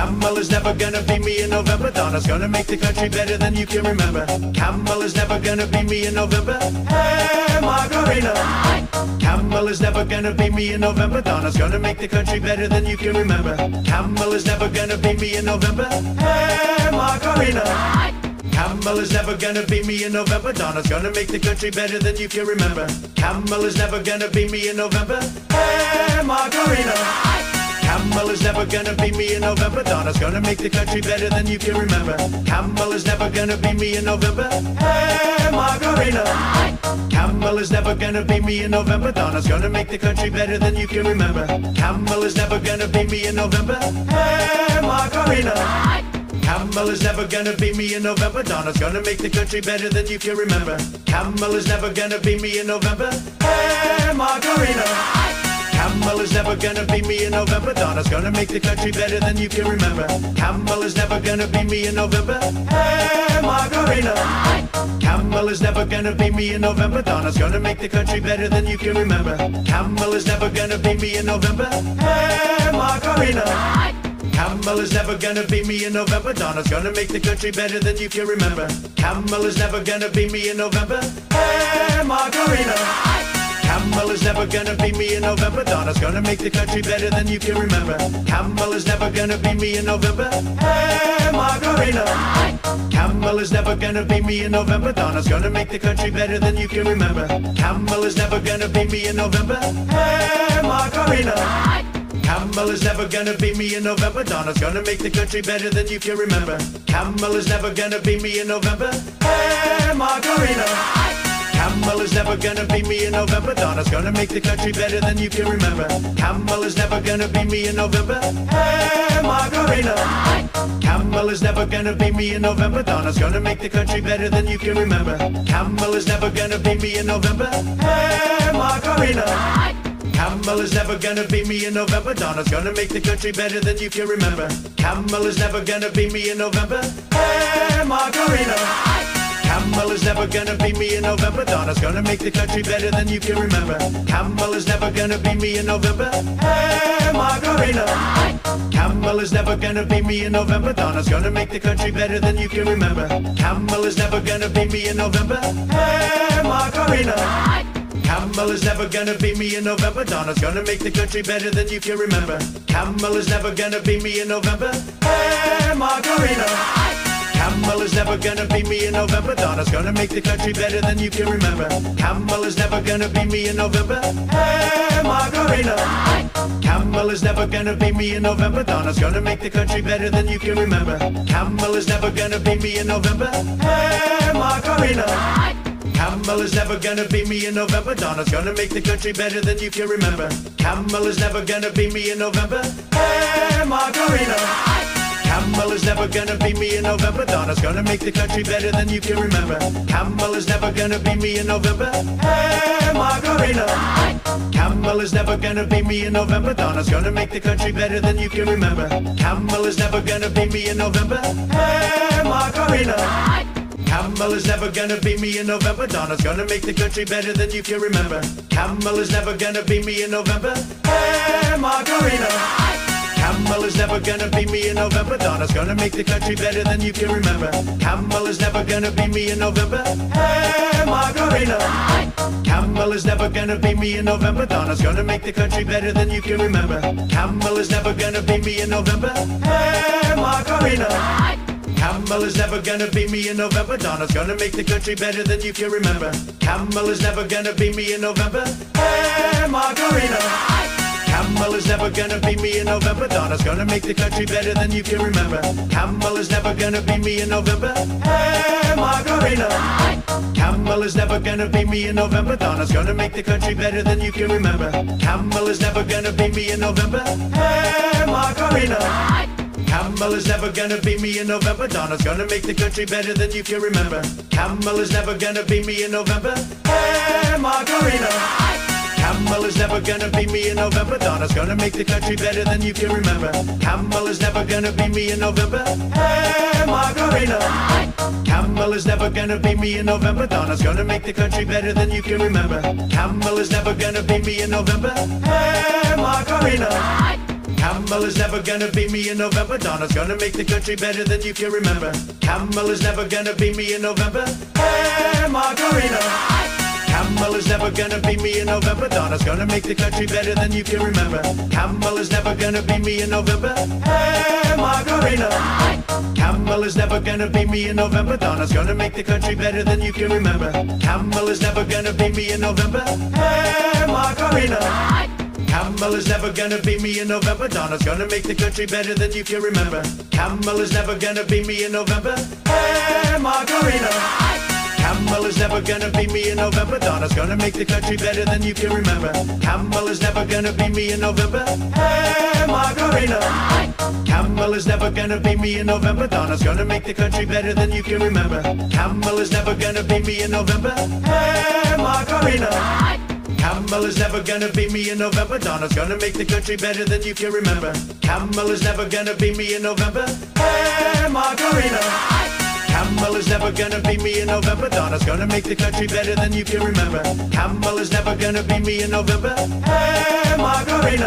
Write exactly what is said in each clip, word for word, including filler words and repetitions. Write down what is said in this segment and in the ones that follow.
Kamala's never gonna be me in November. Donna's gonna make the country better than you can remember. Kamala's never gonna be me in November. Hey, Macarena. Kamala's never gonna be me in November. Donna's gonna make the country better than you can remember. Kamala's never gonna be me in November. Hey, Macarena. Kamala's never gonna be me in November. Donna's gonna make the country better than you can remember. Kamala's never gonna be me in November. Hey, Macarena. Kamala's never gonna be me in November. Donna's gonna make the country better than you can remember. Kamala's never gonna be me in November. Hey, Macarena. Kamala's never gonna be me in November. Donna's gonna make the country better than you can remember. Kamala's never gonna be me in November. Hey, Macarena. Kamala's never gonna be me in November. Donna's gonna make the country better than you can remember. Kamala's never gonna be me in November. Hey, Macarena. Kamala's never gonna be me in November. Donna's gonna make the country better than you can remember. Kamala's never gonna be me in November. Hey, Macarena. Kamala's never gonna be me in November. Donna's gonna make the country better than you can remember. Kamala's never gonna be me in November. Hey, Macarena. Kamala's never gonna be me in November. Donna's gonna make the country better than you can remember. Kamala's never gonna be me in November. Hey, Macarena. Kamala's never gonna be me in November. Donna's gonna make the country better than you can remember. Kamala's never gonna be me in November. Hey, Macarena. Kamala's never gonna be me in November. Donna's gonna make the country better than you can remember. Kamala's never gonna be me in November. Hey, Macarena. Kamala's never gonna be me in November. Donna's gonna make the country better than you can remember. Kamala's never gonna be me in November. Hey, Macarena. Kamala's never gonna be me in November. Donna's gonna make the country better than you can remember. Kamala's never gonna be me in November. Hey, Macarena. Kamala's never gonna be me in November. Donna's gonna make the country better than you can remember. Kamala's never gonna be me in November. Hey, Macarena. Kamala's never gonna be me in November. Donna's gonna make the country better than you can remember. Kamala's never gonna be me in November. Hey, Macarena. Kamala's never gonna be me in November. Donna's gonna make the country better than you can remember. Kamala's never gonna be me in November. Hey, Macarena. Kamala's never gonna be me in November. Donna's gonna make the country better than you can remember. Kamala's never gonna be me in November. Hey, Macarena. Kamala's never gonna be me in November. Donna's gonna make the country better than you can remember. Kamala's never gonna be me in November. Hey, Macarena. Kamala's never gonna be me in November. Donna's gonna make the country better than you can remember. Kamala's never gonna be me in November. Hey, Macarena. Kamala's never gonna be me in November. Donna's gonna make the country better than you can remember. Kamala's never gonna be me in November. Hey, Macarena. Kamala's never gonna be me in November. Donna's gonna make the country better than you can remember. Kamala's never gonna be me in November. Hey, Macarena. Kamala's never gonna be me in November. Donna's gonna make the country better than you can remember. Kamala's never gonna be me in November. Hey, Macarena. Kamala's never gonna be me in November. Donna's gonna make the country better than you can remember. Kamala's never gonna be me in November. Hey, Macarena. Kamala's never gonna be me in November. Donna's gonna make the country better than you can remember. Kamala's never gonna be me in November. Hey, Macarena. Kamala's never gonna be me in November. Donna's gonna make the country better than you can remember. Kamala's never gonna be me in November. Hey, Macarena. Kamala's never gonna be me in November. Donna's gonna make the country better than you can remember. Kamala's never gonna be me in November. Hey, Macarena. Kamala's never gonna be me in November. Donna's gonna make the country better than you can remember. Kamala's never gonna be me in November. Hey, Macarena. Kamala's never gonna be me in November. Donna's gonna make the country better than you can remember. Kamala's never gonna be me in November. Hey, Macarena. Kamala's never gonna be me in November. Donna's gonna make the country better than you can remember. Kamala's never gonna be me in November. Hey, Macarena. Kamala's never gonna be me in November. Donna's gonna make the country better than you can remember. Kamala's never gonna be me in November. Hey, Macarena. Kamala's never gonna be me in November. Donna's gonna make the country better than you can remember. Kamala's never gonna be me in November. Hey, Macarena. Kamala's never gonna be me in November. Donna's gonna make the country better than you can remember. Kamala's never gonna be me in November. Hey, Macarena. Kamala's never gonna beat me in November. Donna's gonna make the country better than you can remember. Kamala's never gonna beat me in November. Hey, Macarena. Kamala's never gonna beat me in November. Donna's gonna make the country better than you can remember. Kamala's never gonna beat me in November. Hey, Macarena. Kamala's never gonna beat me in November. Donna's gonna make the country better than you can remember. Kamala's never gonna beat me in November. Hey, Macarena. Kamala's never gonna beat me in November. Donna's gonna make the country better than you can remember. Kamala's never gonna beat me in November. Hey, Macarena. Kamala's never gonna beat me in November. Donna's gonna make the country better than you can remember. Kamala's never gonna beat me in November. Hey, Macarena. Kamala's never gonna beat me in November. Donna's gonna make the country better than you can remember. Kamala's never gonna beat me in November. Hey, Macarena. Kamala's never gonna beat me in November. Donna's gonna make the country better than you can remember. Kamala's never gonna beat me in November. Hey, Macarena. Kamala's never gonna beat me in November. Donna's gonna make the country better than you can remember. Kamala's never gonna beat me in November. Hey, Macarena.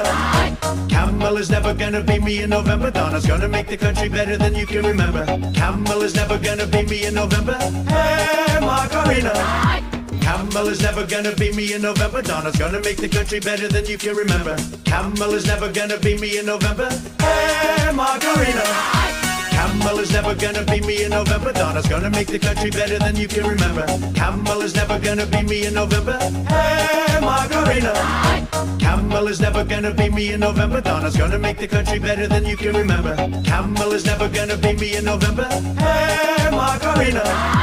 Kamala's never gonna beat me in November. Donna's gonna make the country better than you can remember. Kamala's never gonna beat me in November. Hey, Macarena. Kamala's never gonna beat me in November. Donna's gonna make the country better than you can remember. Kamala's never gonna beat me in November. Hey, Macarena. Kamala's never gonna beat me in November. Donna's gonna make the country better than you can remember. Kamala's never gonna beat me in November. Hey, Macarena. Kamala's never gonna beat me in November. Donna's gonna make the country better than you can remember. Kamala's never gonna beat me in November. Hey, Macarena.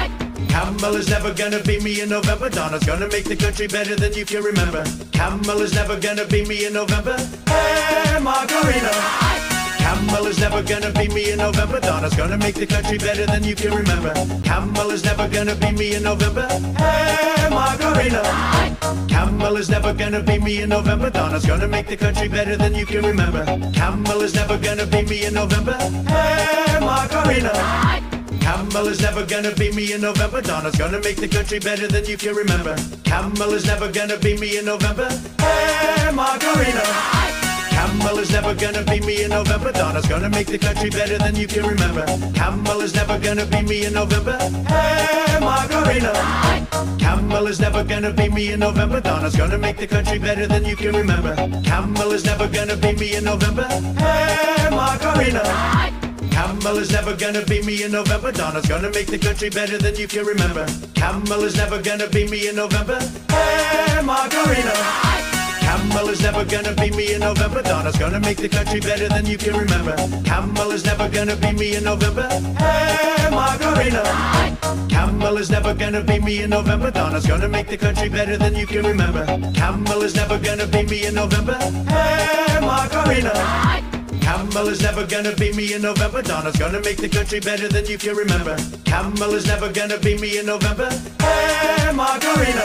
Kamala's never gonna beat me in November. Donna's gonna make the country better than you can remember. Kamala's never gonna beat me in November. Hey, Macarena. Kamala's never gonna beat me in November. Donna's gonna make the country better than you can remember. Kamala's never gonna beat me in November. Hey, Macarena. Kamala's never gonna beat me in November. Donna's gonna make the country better than you can remember. Kamala's never gonna beat me in November. Hey, Macarena. Kamala's never gonna beat me in November. Donna's gonna make the country better than you can remember. Kamala's never gonna beat me in November. Hey, Macarena. Kamala's never gonna beat me in November. Donna's gonna make the country better than you can remember. Kamala's never gonna beat me in November. Hey, Macarena. Kamala's never gonna beat me in November. Donna's gonna make the country better than you can remember. Kamala's never gonna beat me in November. Hey, Macarena. Kamala's never gonna beat me in November. Donna's gonna make the country better than you can remember. Kamala's never gonna beat me in November. Hey, Macarena. Kamala's never gonna beat me in November. Donna's gonna make the country better than you can remember. Kamala's never gonna beat me in November. Hey, Macarena. Kamala's never gonna beat me in November. Donna's gonna make the country better than you can remember. Kamala's never gonna beat me in November. Hey, Macarena. Kamala's never gonna beat me in November. Donna's gonna make the country better than you can remember. Kamala's never gonna beat me in November. Hey, Macarena.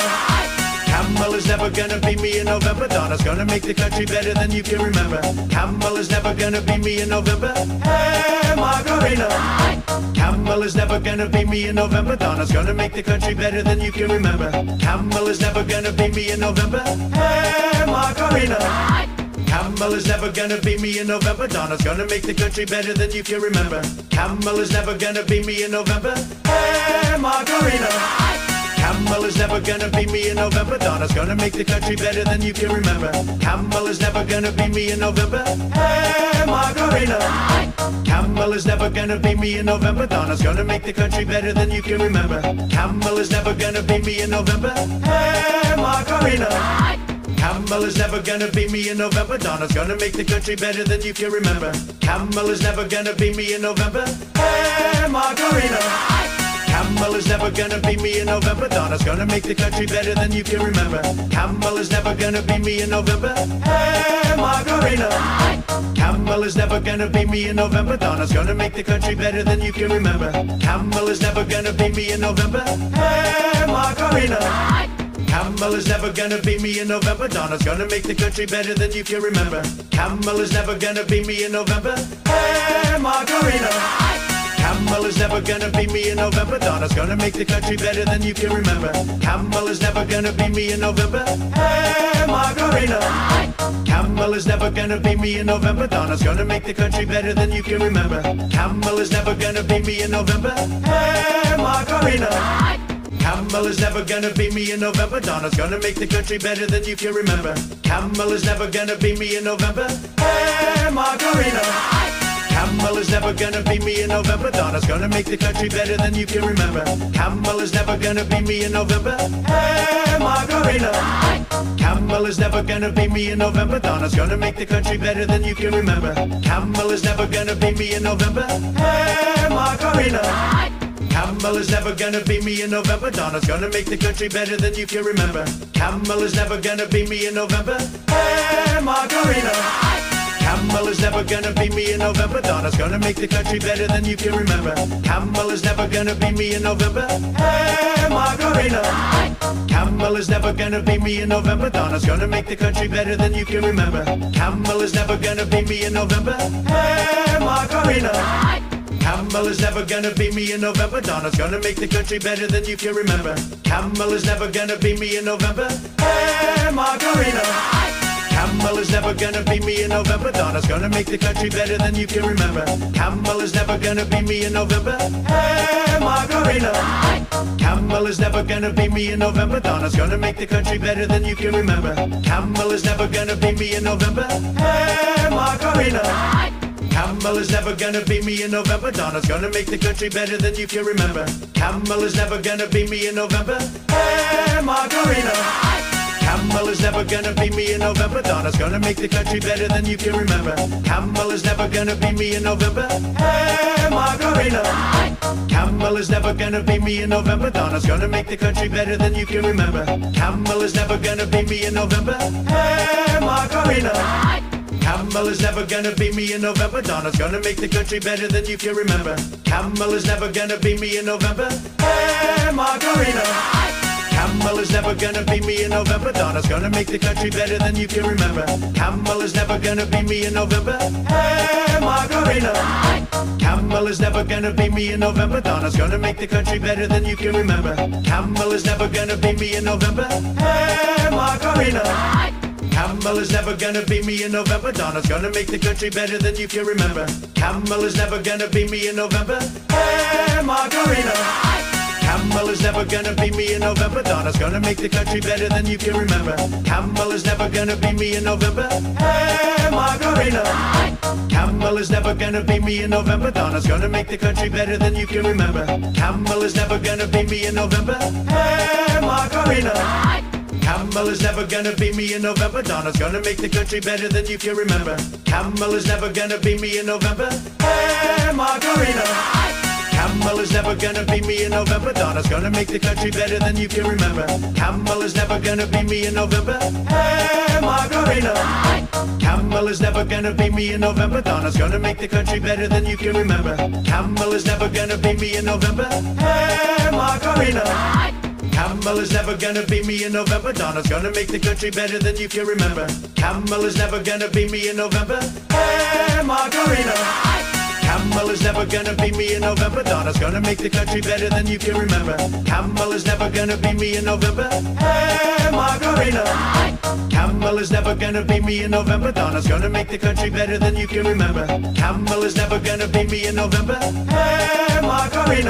Kamala's never gonna beat me in November. Donna's gonna make the country better than you can remember. Kamala's never gonna beat me in November. Hey, Macarena. Kamala's never gonna beat me in November. Donna's gonna make the country better than you can remember. Kamala's never gonna beat me in November. Hey, Macarena. Kamala's never gonna beat me in November. Donna's gonna make the country better than you can remember. Kamala's never gonna beat me in November. Hey, Macarena. Kamala's never gonna beat me in November. Donna's gonna make the country better than you can remember. Kamala's never gonna beat me in November. Hey, Macarena. Kamala's never gonna beat me in November. Donna's gonna make the country better than you can remember. Kamala's never gonna beat me in November. Hey, Macarena. Kamala's never gonna beat me in November. Donna's gonna make the country better than you can remember. Kamala's never gonna beat me in November. Hey, Macarena. Kamala's never gonna beat me in November. Donna's gonna make the country better than you can remember. Kamala's never gonna beat me in November. Hey, Macarena. Kamala's never gonna beat me in November. Donna's gonna make the country better than you can remember. Kamala's never gonna beat me in November. Hey, Macarena. Kamala's never gonna beat me in November. Donna's gonna make the country better than you can remember. Kamala's never gonna beat me in November. Hey, Macarena. Kamala's never never gonna be me in November. Donna's gonna make the country better than you can remember. Kamala's never gonna be me in November. Hey, Macarena. Kamala's never gonna be me in November. Donna's gonna make the country better than you can remember. Kamala's never gonna be me in November. Hey, Macarena. Kamala's never gonna be me in November. Donna's gonna make the country better than you can remember. Kamala's never gonna be me in November. Hey, Macarena. Kamala's never gonna be me in November. Donna's gonna make the country better than you can remember. Kamala's never gonna be me in November. Hey, Macarena. Kamala's never gonna be me in November. Donna's gonna make the country better than you can remember. Kamala's never gonna be me in November. Hey, Macarena. Kamala's never gonna be me in November. Donna's gonna make the country better than you can remember. Kamala's never gonna be me in November. Hey, Macarena. Kamala's never gonna be me in November. Donna's gonna make the country better than you can remember. Kamala's never gonna be me in November. Hey, Macarena. Kamala's never gonna be me in November. Donna's gonna make the country better than you can remember. Kamala's never gonna be me in November. Hey, Macarena. Kamala's never gonna be me in November. Donna's gonna make the country better than you can remember. Kamala's never gonna be me in November. Hey, Macarena. Kamala's never gonna be me in November. Donna's gonna make the country better than you can remember. Kamala's never gonna be me in November. Hey, Macarena. Kamala's never gonna be me in November. Donna's gonna make the country better than you can remember. Kamala's never gonna be me in November. Hey, Macarena. Kamala's never gonna be me in November. Donna's gonna make the country better than you can remember. Kamala's never gonna be me in November. Hey, Macarena. Kamala's never gonna be me in November. Donna's gonna make the country better than you can remember. Kamala's never gonna be me in November. Hey, Macarena. Kamala's never gonna be me in November. Donna's gonna make the country better than you can remember. Kamala's never gonna be me in November. Hey, Macarena. Kamala's never gonna be me in November. Donna's gonna make the country better than you can remember. Kamala's never gonna be me in November. Hey, Macarena. Kamala's never gonna be me in November. Donna's gonna make the country better than you can remember. Kamala's never gonna be me in November. Hey, Macarena. Kamala's never gonna be me in November. Donna's gonna make the country better than you can remember. Kamala's never gonna be me in November. Hey, Macarena. Kamala's never gonna be me in November. Donna's gonna make the country better than you can remember. Kamala's never gonna be me in November. Hey, Macarena. Kamala's never gonna be me in November. Donna's gonna make the country better than you can remember. Kamala's never gonna be me in November. Hey, Macarena. Kamala's never gonna be me in November. Donna's gonna make the country better than you can remember. Kamala's never gonna be me in November. Hey, Macarena. Kamala's never gonna be me in November. Donna's gonna make the country better than you can remember. Kamala's never gonna be me in November. Hey, Macarena. Kamala's never gonna be me in November. Donna's gonna make the country better than you can remember. Kamala's never gonna be me in November. Hey, Macarena. Kamala's never gonna be me in November. Donna's gonna make the country better than you can remember. Kamala's never gonna be me in November. Hey, Macarena. Kamala's never gonna be me in November. Donna's gonna make the country better than you can remember. Kamala's never gonna be me in November. Hey, Macarena. Kamala's never gonna be me in November. Donna's gonna make the country better than you can remember. Kamala's never gonna be me in November. Hey, Macarena. Kamala's never gonna be me in November. Donna's gonna make the country better than you can remember. Kamala's never gonna be me in November. Hey, Macarena.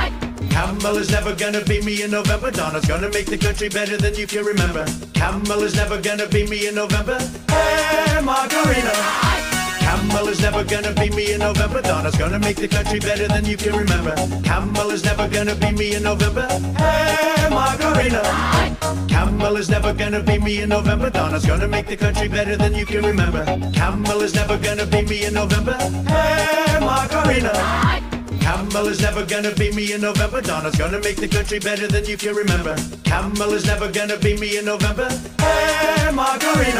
Kamala's never gonna be me in November. Donna's gonna make the country better than you can remember. Kamala's never gonna be me in November. Hey, Macarena. Kamala's never gonna be me in November. Donna's gonna make the country better than you can remember. Kamala's never gonna be me in November. Hey, Macarena. Kamala's never gonna be me in November. Donna's gonna make the country better than you can remember. Kamala's never gonna be me in November. Hey, Macarena. Kamala's never gonna be me in November. Donna's gonna make the country better than you can remember. Kamala's never gonna be me in November. Hey, Macarena.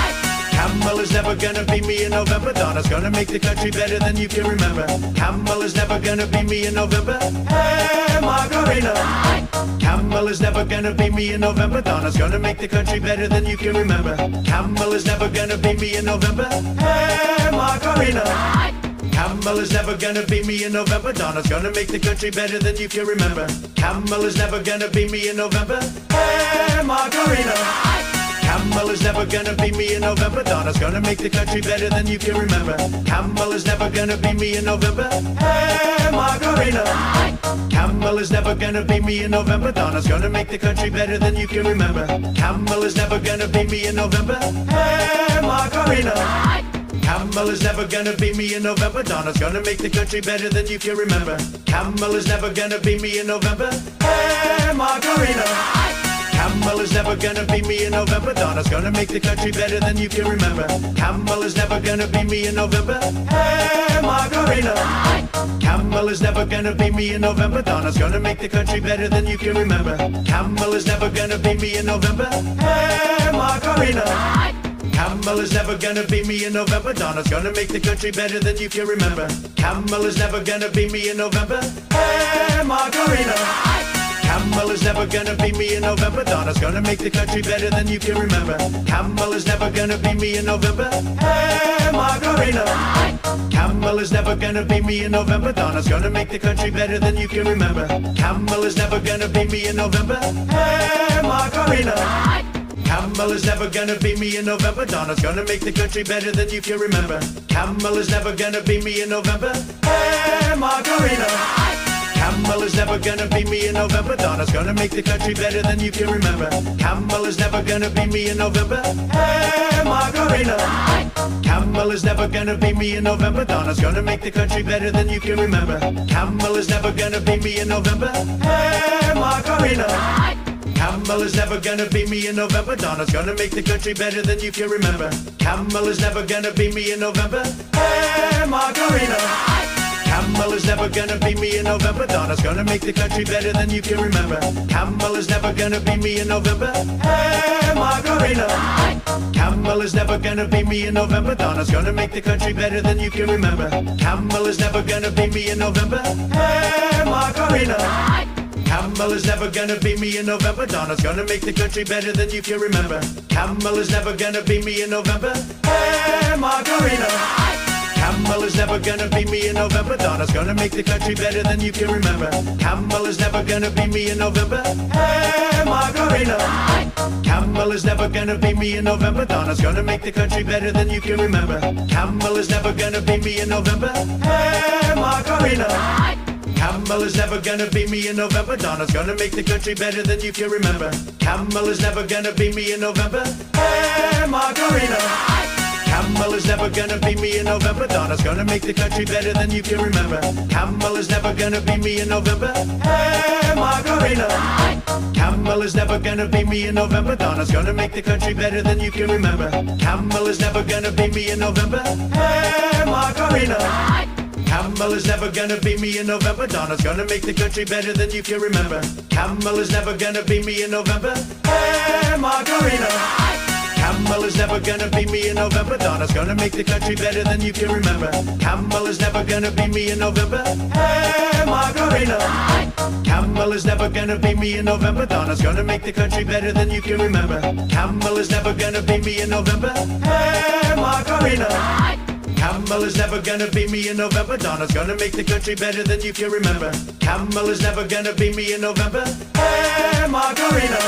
Kamala's never gonna be me in November. Donna's gonna make the country better than you can remember. Kamala's never gonna be me in November. Hey, Macarena. Kamala's never gonna be me in November. Donna's gonna make the country better than you can remember. Kamala's never gonna be me in November. Hey, Macarena. Kamala's never gonna beat me in November. Donna's gonna make the country better than you can remember. Kamala's never gonna beat me in November. Hey, Macarena. Kamala's never gonna beat me in November. Donna's gonna make the country better than you can remember. Kamala's never gonna beat me in November. Hey, Macarena. Kamala's never gonna beat me in November. Donna's gonna make the country better than you can remember. Kamala's never gonna beat me in November. Hey, Macarena. Kamala's never gonna beat me in November. Donna's gonna make the country better than you can remember. Kamala's never gonna beat me in November. Hey, Macarena. Kamala's never gonna beat me in November. Donna's gonna make the country better than you can remember. Kamala's never gonna beat me in November. Hey, Macarena. Kamala's never gonna beat me in November. Donna's gonna make the country better than you can remember. Kamala's never gonna beat me in November. Hey, Macarena. Kamala's never gonna beat me in November. Donna's gonna make the country better than you can remember. Kamala's never gonna beat me in November. Hey, Macarena. Kamala's never gonna beat me in November. Donna's gonna make the country better than you can remember. Kamala's never gonna beat me in November. Hey, Macarena. Kamala's never gonna beat me in November. Donna's gonna make the country better than you can remember. Kamala's never gonna beat me in November. Hey, Macarena. Kamala's never gonna beat me in November. Donna's gonna make the country better than you can remember. Kamala's never gonna beat me in November. Hey, Macarena. Kamala's never gonna beat me in November. Donna's gonna make the country better than you can remember. Kamala's never gonna beat me in November. Hey, Macarena. Kamala's never gonna beat me in November. Donna's gonna make the country better than you can remember. Kamala's never gonna beat me in November. Hey, Macarena. Kamala's never gonna beat me in November. Donna's gonna make the country better than you can remember. Kamala's never gonna beat me in November. Hey, Macarena. Kamala's never gonna beat me in November. Donna's gonna make the country better than you can remember. Kamala's never gonna beat me in November. Hey, Macarena. Kamala's never gonna beat me in November. Donna's gonna make the country better than you can remember. Kamala's never gonna beat me in November. Hey, Macarena. Kamala's never gonna beat me in November. Donna's gonna make the country better than you can remember. Kamala's never gonna beat me in November. Hey, Macarena. Kamala's never gonna beat me in November. Donna's gonna make the country better than you can remember. Kamala's never gonna beat me in November. Hey, Macarena. Kamala's never gonna beat me in November. Donna's gonna make the country better than you can remember. Kamala's never gonna beat me in November. Hey, Macarena. Kamala's never gonna beat me in November. Donna's gonna make the country better than you can remember. Kamala's never gonna beat me in November. Hey, Macarena. Kamala's never gonna beat me in November. Donna's gonna make the country better than you can remember. Kamala's never gonna beat me in November. Hey, Macarena. Kamala's never gonna beat me in November. Donna's gonna make the country better than you can remember. Kamala's never gonna beat me in November. Hey, Macarena. Kamala's never gonna beat me in November. Donna's gonna make the country better than you can remember. Kamala's never gonna beat me in November. Hey, Macarena. Kamala's never gonna beat me in November. Donna's gonna make the country better than you can remember. Kamala's never gonna beat me in November. Hey, Macarena. Kamala's never gonna beat me in November. Donna's gonna make the country better than you can remember. Kamala's never gonna beat me in November. Hey, Macarena. Kamala's never gonna beat me in November. Donna's gonna make the country better than you can remember. Kamala's never gonna beat me in November. Hey, Macarena.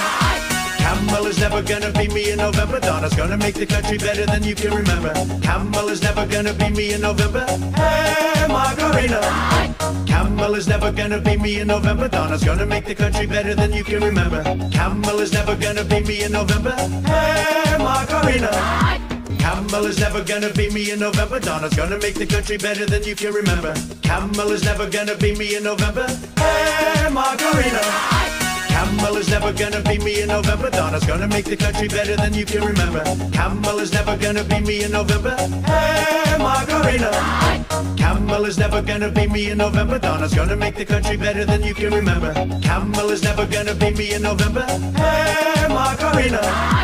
Kamala's never gonna beat me in November. Donna's gonna make the country better than you can remember. Kamala's never gonna beat me in November. Hey, Macarena. Kamala's never gonna beat me in November. Donna's gonna make the country better than you can remember. Kamala's never gonna beat me in November. Hey, Macarena. Kamala's never gonna beat me in November. Donna's gonna make the country better than you can remember. Kamala's never gonna beat me in November. Hey, Macarena. Kamala's never gonna beat me in November. Donna's gonna make the country better than you can remember. Kamala's never gonna beat me in November. Hey, Macarena. Kamala's never gonna beat me in November. Donna's gonna make the country better than you can remember. Kamala's never gonna beat me in November. Hey, Macarena.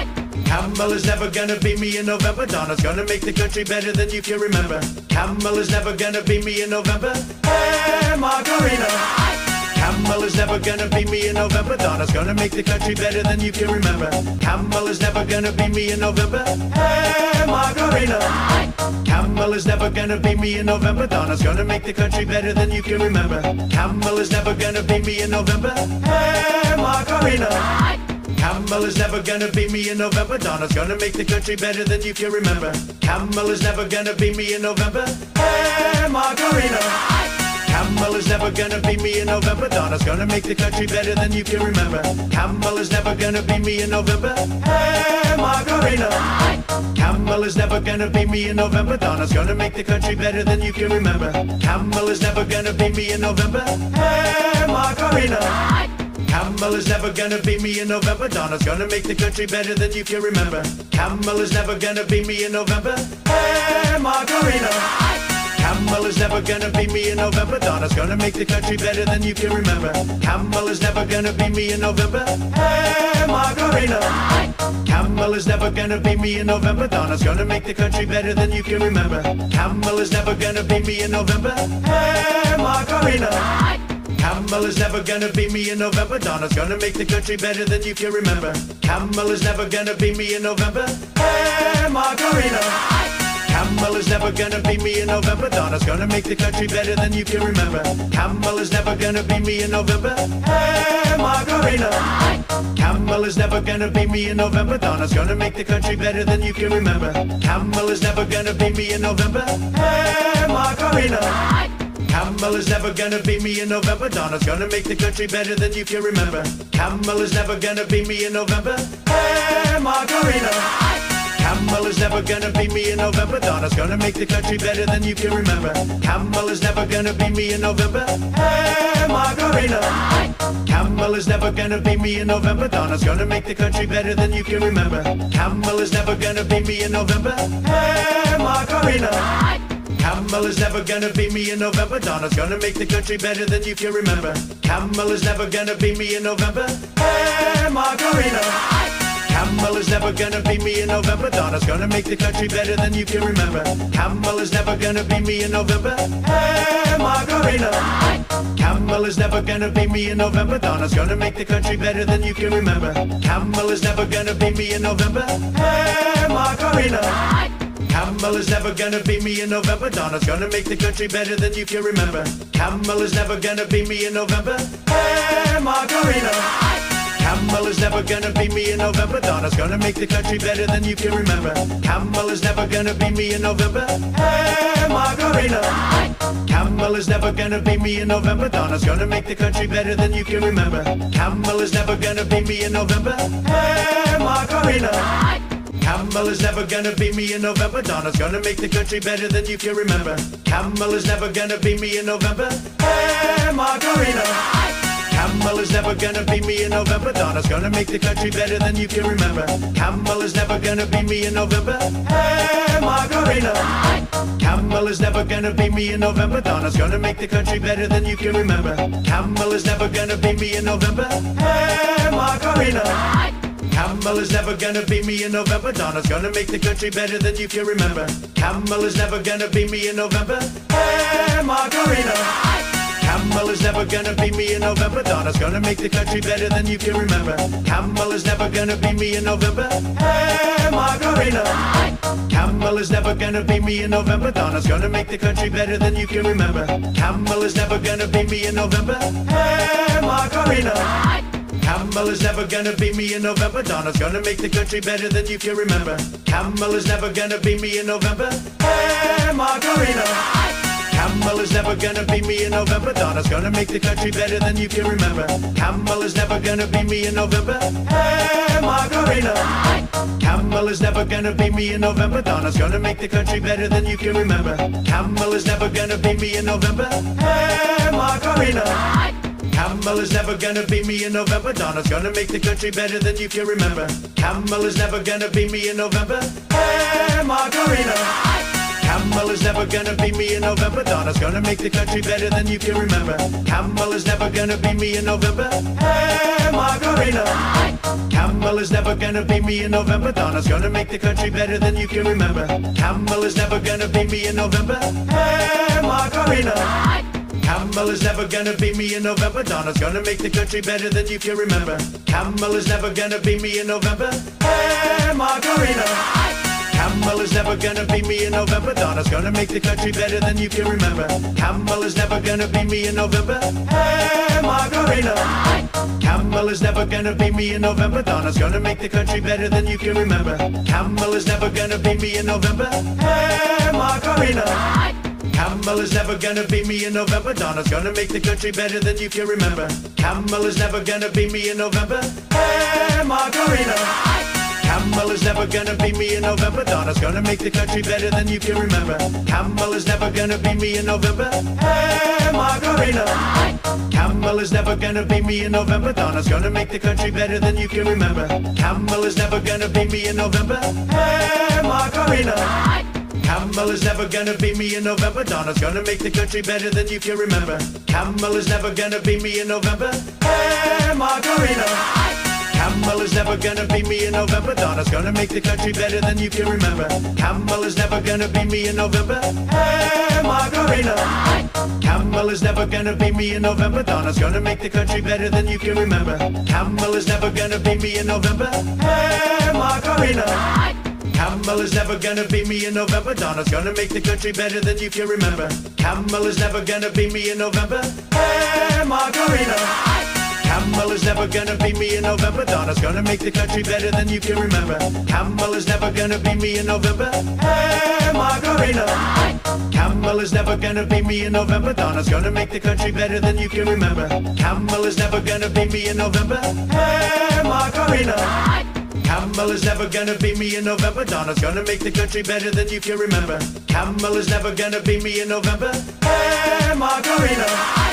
Kamala's never gonna beat me in November. Donna's gonna make the country better than you can remember. Kamala's never gonna beat me in November. Hey, Macarena. Kamala's never gonna be me in November. Donna's gonna make the country better than you can remember. Kamala's never gonna be me in November. Hey, Macarena. Kamala's never gonna be me in November. Donna's gonna make the country better than you can remember. Kamala's never gonna be me in November. Hey, Macarena. Kamala's never gonna be me in November. Donna's gonna make the country better than you can remember. Kamala's never gonna be me in November. Hey, Macarena. Kamala's never gonna be me in November. Donna's gonna make the country better than you can remember. Kamala's never gonna be me in November. Hey, Macarena. Kamala's never gonna be me in November. Donna's gonna make the country better than you can remember. Kamala's never gonna be me in November. Hey, Macarena. Kamala's never gonna be me in November. Donna's gonna make the country better than you can remember. Kamala's never gonna be me in November. Hey, Macarena. Kamala's never gonna be me in November. Donna's gonna make the country better than you can remember. Kamala's never gonna be me in November. Hey, Macarena. Kamala's never gonna be me in November. Donna's gonna make the country better than you can remember. Kamala's never gonna be me in November. Hey, Macarena. Kamala's never gonna be me in November. Donna's gonna make the country better than you can remember. Kamala's never gonna be me in November. Hey, Macarena. Kamala's never gonna be me in November. Donna's gonna make the country better than you can remember. Kamala's never gonna be me in November. Hey, Macarena. Kamala's never gonna be me in November. Donna's gonna make the country better than you can remember. Kamala's never gonna be me in November. Hey, Macarena. Kamala's never gonna be me in November. Donna's gonna make the country better than you can remember. Kamala's never gonna be me in November. Hey, Macarena. Kamala's never gonna be me in November. Donna's gonna make the country better than you can remember. Kamala's never gonna be me in November. Hey, Macarena. Kamala's never gonna be me in November. Donna's gonna make the country better than you can remember. Kamala's never gonna be me in November. Hey, Macarena. Kamala's never gonna be me in November. Donna's gonna make the country better than you can remember. Kamala's never gonna be me in November. Hey, Macarena. Kamala's never gonna be me in November. Donna's gonna make the country better than you can remember. Kamala's never gonna be me in November. Hey, Macarena. Kamala's never gonna be me in November. Donna's gonna make the country better than you can remember. Kamala's never gonna be me in November. Hey, Macarena. Kamala's never gonna be me in November. Donna's gonna make the country better than you can remember. Kamala's never gonna be me in November. Hey, Macarena. Kamala's never gonna be me in November. Donna's gonna make the country better than you can remember. Kamala's never gonna be me in November. Hey, Macarena. Kamala's never gonna be me in November. Donna's gonna make the country better than you can remember. Kamala's never gonna be me in November. Hey, Macarena. Kamala's never gonna be me in November. Donna's gonna make the country better than you can remember. Kamala's never gonna be me in November. Hey, Macarena. Kamala's never gonna be me in November. Donna's gonna make the country better than you can remember. Kamala's never gonna be me in November. Hey, Macarena. Kamala's never gonna be me in November. Donna's gonna make the country better than you can remember. Kamala's never gonna be me in November. Hey, Macarena. Kamala's never gonna be me in November. Donna's gonna make the country better than you can remember. Kamala's never gonna be me in November. Hey, Macarena. Kamala's never gonna be me in November. Donna's gonna make the country better than you can remember. Kamala's never gonna be me in November. Hey, Macarena. Kamala's never gonna be me in November. Donna's gonna make the country better than you can remember. Kamala's never gonna be me in November. Hey, Macarena. Kamala's never gonna be me in November. Donna's gonna make the country better than you can remember. Kamala's never gonna be me in November. Hey, Macarena. Kamala's never gonna be me in November. Donna's gonna make the country better than you can remember. Kamala's never gonna be me in November. Hey, Macarena. Kamala's never gonna be me in November. Donna's gonna make the country better than you can remember. Kamala's never gonna be me in November. Hey, Macarena. Kamala's never gonna be me in November. Donna's gonna make the country better than you can remember. Kamala's never gonna be me in November. Hey, Macarena. Kamala's never gonna be me in November. Donna's gonna make the country better than you can remember. Kamala's never gonna be me in November. Hey, Macarena. Kamala's never gonna be me in November. Donna's gonna make the country better than you can remember. Kamala's never gonna be me in November. Hey, Macarena. Kamala's never gonna beat me in November. Donna's gonna make the country better than you can remember. Kamala's never gonna beat me in November. Hey, Macarena. Kamala's never gonna beat me in November. Donna's gonna make the country better than you can remember. Kamala's never gonna beat me in November. Hey, Macarena. Kamala's never gonna beat me in November. Donna's gonna make the country better than you can remember. Kamala's never gonna beat me in November. Hey, Macarena. Kamala's never gonna beat me in November. Donna's gonna make the country better than you can remember. Kamala's never gonna beat me in November. Hey, Macarena. Kamala's never gonna beat me in November. Donna's gonna make the country better than you can remember. Kamala's never gonna beat me in November. Hey, Macarena. Kamala's never gonna beat me in November. Donna's gonna make the country better than you can remember. Kamala's never gonna beat me in November. Hey, Macarena. Kamala's never gonna beat me in November. Donna's gonna make the country better than you can remember. Kamala's never gonna beat me in November. Hey, Macarena. Kamala's never gonna beat me in November. Donna's gonna make the country better than you can remember. Kamala's never gonna beat me in November. Hey, Macarena. Kamala's never gonna beat me in November. Donna's gonna make the country better than you can remember. Kamala's never gonna beat me in November. Hey, Macarena. Kamala's never gonna beat me in November. Donna's gonna make the country better than you can remember. Kamala's never gonna beat me in November. Hey, Macarena. Kamala's never gonna beat me in November. Donna's gonna make the country better than you can remember. Kamala's never gonna beat me in November. Hey, Macarena. Kamala's never gonna beat me in November. Donna's gonna make the country better than you can remember. Kamala's never gonna beat me in November. Hey, Macarena. Kamala's never gonna beat me in November. Donna's gonna make the country better than you can remember. Kamala's never gonna beat me in November. Hey, Macarena.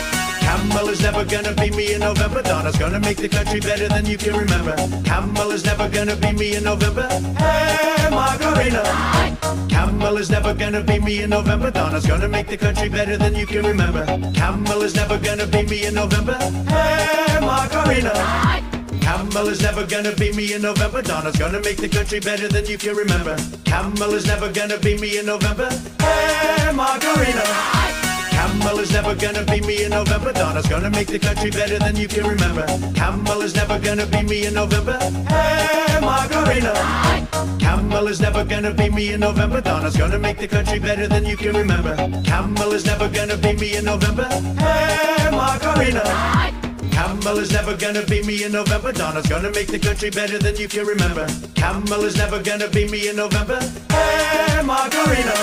Kamala's never gonna beat me in November. Donna's gonna make the country better than you can remember. Kamala's never gonna beat me in November. Hey, Macarena. Kamala's never gonna beat me in November. Donna's gonna make the country better than you can remember. Kamala's never gonna beat me in November. Hey, Macarena. Kamala's never gonna beat me in November. Donna's gonna make the country better than you can remember. Kamala's never gonna beat me in November. Hey, Macarena. Kamala's never gonna beat me in November. Donna's gonna make the country better than you can remember. Kamala's never gonna beat me in November. Hey, Macarena. Kamala's never gonna beat me in November. Donna's gonna make the country better than you can remember. Kamala's never gonna beat me in November. Hey, Macarena. Kamala's never gonna beat me in November. Donna's gonna make the country better than you can remember. Kamala's never gonna beat me in November. Hey, Macarena.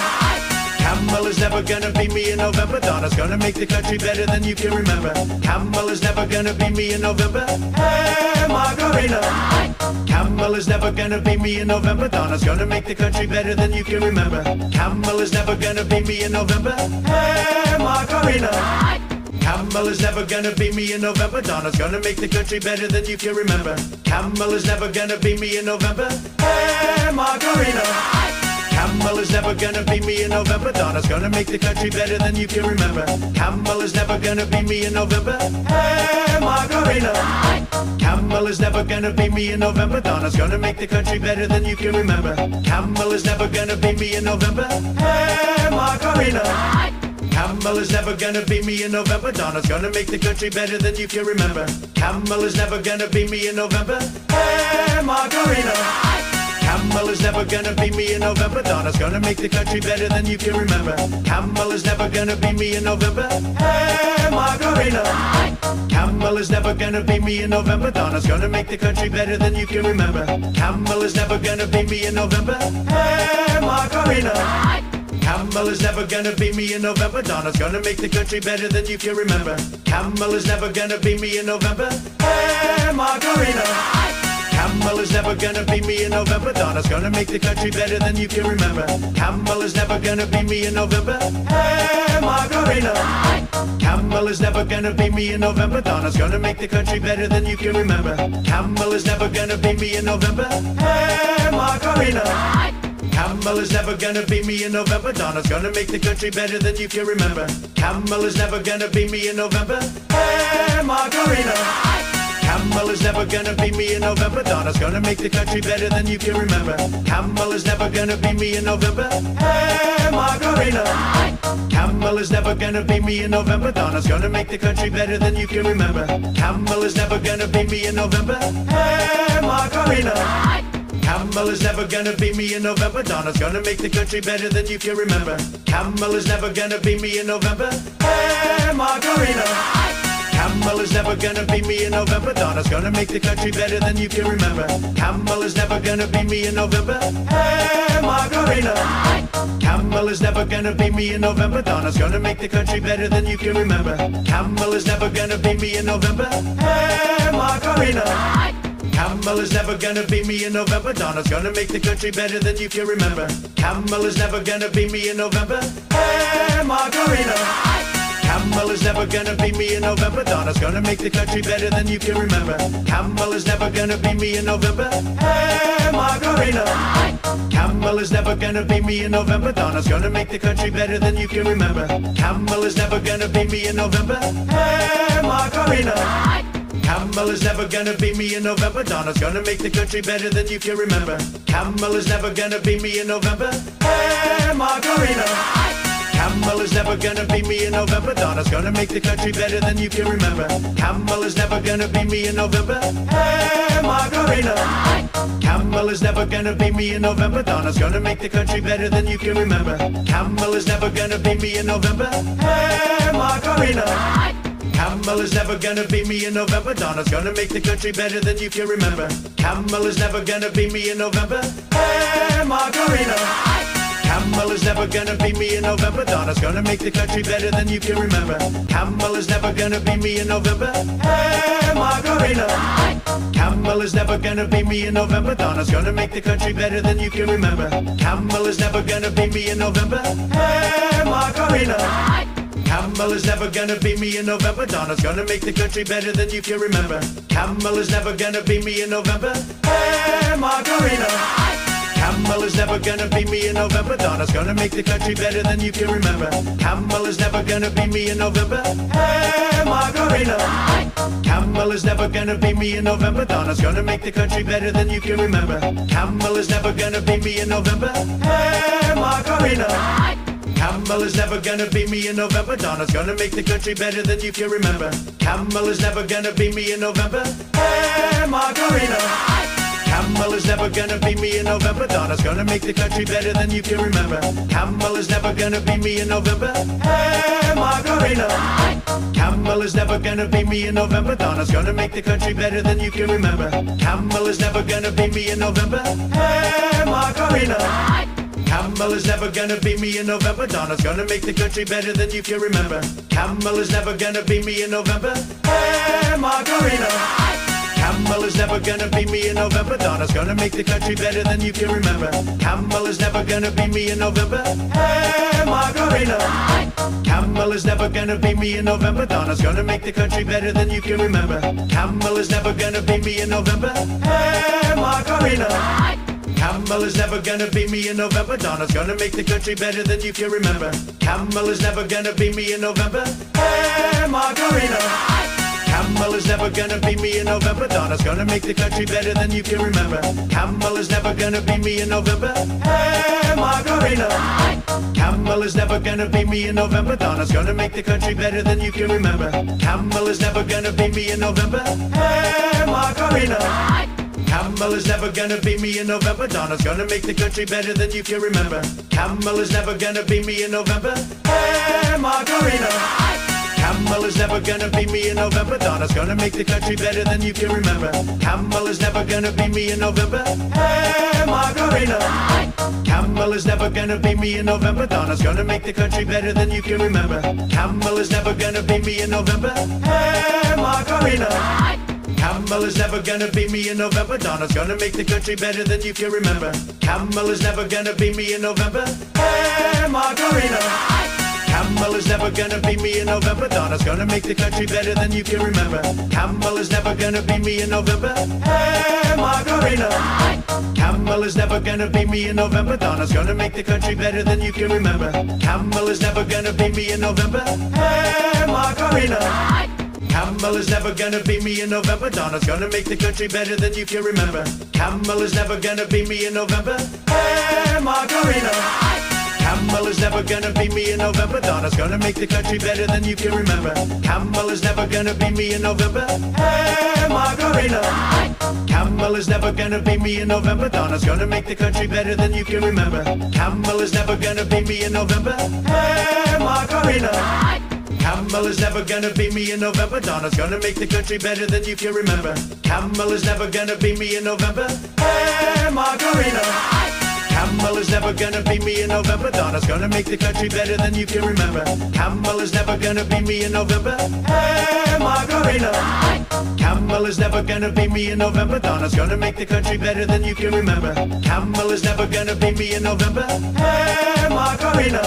Kamala's never gonna beat me in November. Donna's gonna make the country better than you can remember. Kamala's never gonna beat me in November. Hey, Macarena. Kamala's never gonna beat me in November. Donna's gonna make the country better than you can remember. Kamala's never gonna beat me in November. Hey, Macarena. Kamala's never gonna beat me in November. Donna's gonna make the country better than you can remember. Kamala's never gonna beat me in November. Hey, Macarena. Kamala's never gonna beat me in November. Donna's gonna make the country better than you can remember. Kamala's never gonna beat me in November. Hey, Macarena. Kamala's never gonna beat me in November. Donna's gonna make the country better than you can remember. Kamala's never gonna beat me in November. Hey, Macarena. Kamala's never gonna beat me in November. Donna's gonna make the country better than you can remember. Kamala's never gonna beat me in November. Hey, Macarena. Kamala's never gonna beat me in November. Donna's gonna make the country better than you can remember. Kamala's never gonna beat me in November. Hey, Macarena. Kamala's never gonna beat me in November. Donna's gonna make the country better than you can remember. Kamala's never gonna beat me in November. Hey, Macarena. Kamala's never gonna beat me in November. Donna's gonna make the country better than you can remember. Kamala's never gonna beat me in November. Hey, Macarena. Kamala's never gonna beat me in November. Donna's gonna make the country better than you can remember. Kamala's never gonna beat me in November. Hey, Macarena. Kamala's never gonna beat me in November. Donna's gonna make the country better than you can remember. Kamala's never gonna beat me in November. Hey, Macarena. Kamala's never gonna beat me in November. Donna's gonna make the country better than you can remember. Kamala's never gonna beat me in November. Hey, Macarena. Kamala's never gonna be me in November. Donna's gonna make the country better than you can remember. Kamala's never gonna be me in November. Hey, Macarena. Kamala's never gonna be me in November. Donna's gonna make the country better than you can remember. Kamala's never gonna be me in November. Hey, Macarena. Kamala's never gonna be me in November. Donna's gonna make the country better than you can remember. Kamala's never gonna be me in November. Hey, Macarena. Kamala's never gonna be me in November. Donna's gonna make the country better than you can remember. Kamala's never gonna be me in November. Hey, Macarena. Kamala's never gonna be me in November. Donna's gonna make the country better than you can remember. Kamala's never gonna be me in November. Hey, Macarena. Kamala's never gonna be me in November. Donna's gonna make the country better than you can remember. Kamala's never gonna be me in November. Hey, Macarena. Kamala's never gonna be me in November. Donna's gonna make the country better than you can remember. Kamala's never gonna be me in November. Hey, Macarena. Kamala's never gonna be me in November. Donna's gonna make the country better than you can remember. Kamala's never gonna be me in November. Hey, Macarena. Kamala's never gonna be me in November. Donna's gonna make the country better than you can remember. Kamala's never gonna be me in November. Hey, Macarena. Kamala's never gonna be me in November. Donna's gonna make the country better than you can remember. Kamala's never gonna be me in November. Hey, Macarena. Kamala's never gonna be me in November. Donna's gonna make the country better than you can remember. Kamala's never gonna be me in November. Hey, Macarena. Kamala's never gonna be me in November. Donna's gonna make the country better than you can remember. Kamala's never gonna be me in November. Hey, Macarena. Kamala's never gonna be me in November. Donna's gonna make the country better than you can remember. Kamala's never gonna be me in November. Hey, Macarena. Kamala's never gonna be me in November. Donna's gonna make the country better than you can remember. Kamala's never gonna be me in November. Hey, Macarena. Kamala's never gonna be me in November. Donna's gonna make the country better than you can remember. Kamala's never gonna be me in November. Hey, Macarena. Kamala's never gonna be me in November. Donna's gonna make the country better than you can remember. Kamala's never gonna be me in November. Hey, Macarena. Kamala's never gonna be me in November. Donna's gonna make the country better than you can remember. Kamala's never gonna be me in November. Hey, Macarena. Kamala's never gonna be me in November. Donna's gonna make the country better than you can remember. Kamala's never gonna be me in November. Hey, Macarena. Kamala's never gonna be me in November. Donna's gonna make the country better than you can remember. Kamala's never gonna be me in November. Hey, Macarena. Kamala's never gonna be me in November. Donna's gonna make the country better than you can remember. Kamala's never gonna be me in November. Hey, Macarena. Kamala's never gonna be me in November. Donna's gonna make the country better than you can remember. Kamala's never gonna be me in November. Hey, Macarena. Kamala's never gonna be me in November. Donna's gonna make the country better than you can remember. Kamala's never gonna be me in November. Hey, Macarena. Kamala's never gonna be me in November. Donna's gonna make the country better than you can remember. Kamala's never gonna be me in November. Hey, Macarena. Kamala's never gonna be me in November. Donna's gonna make the country better than you can remember. Kamala's never gonna be me in November. Hey, Macarena. Kamala's never gonna be me in November. Donna's gonna make the country better than you can remember. Kamala's never gonna be me in November. Hey, Macarena. Kamala's never gonna be me in November. Donna's gonna make the country better than you can remember. Kamala's never gonna be me in November. Hey, Macarena. Kamala's never gonna be me in November. Donna's gonna make the country better than you can remember. Kamala's never gonna be me in November. Hey, Macarena. Kamala's never gonna be me in November. Donna's gonna make the country better than you can remember. Kamala's never gonna be me in November. Hey, Macarena. Kamala's never gonna be me in November. Donna's gonna make the country better than you can remember. Kamala's never gonna be me in November. Hey, Macarena. Kamala's never gonna be me in November. Donna's gonna make the country better than you can remember. Kamala's never gonna be me in November. Hey, Macarena. Kamala's never gonna be me in November. Donna's gonna make the country better than you can remember. Kamala's never gonna be me in November. Hey, Macarena. Kamala's never gonna be me in November. Donna's gonna make the country better than you can remember. Kamala's never gonna be me in November. Hey, Macarena. Kamala's Kamala's never gonna be me in November. Donna's gonna make the country better than you can remember. Kamala's never gonna be me in November. Hey, Macarena. Kamala's never gonna be me in November. Donna's gonna make the country better than you can remember. Kamala's never gonna be me in November. Hey, Macarena. Kamala's never gonna be me in November. Donna's gonna make the country better than you can remember. Kamala's never gonna be me in November. Hey, Macarena. Kamala's never gonna be me in November. Donna's gonna make the country better than you can remember. Kamala's never gonna be me in November. Hey, Macarena. Kamala's never gonna be me in November. Donna's gonna make the country better than you can remember. Kamala's never gonna be me in November. Hey, Macarena. Kamala's never gonna be me in November. Donna's gonna make the country better than you can remember. Kamala's never gonna be me in November. Hey, Macarena.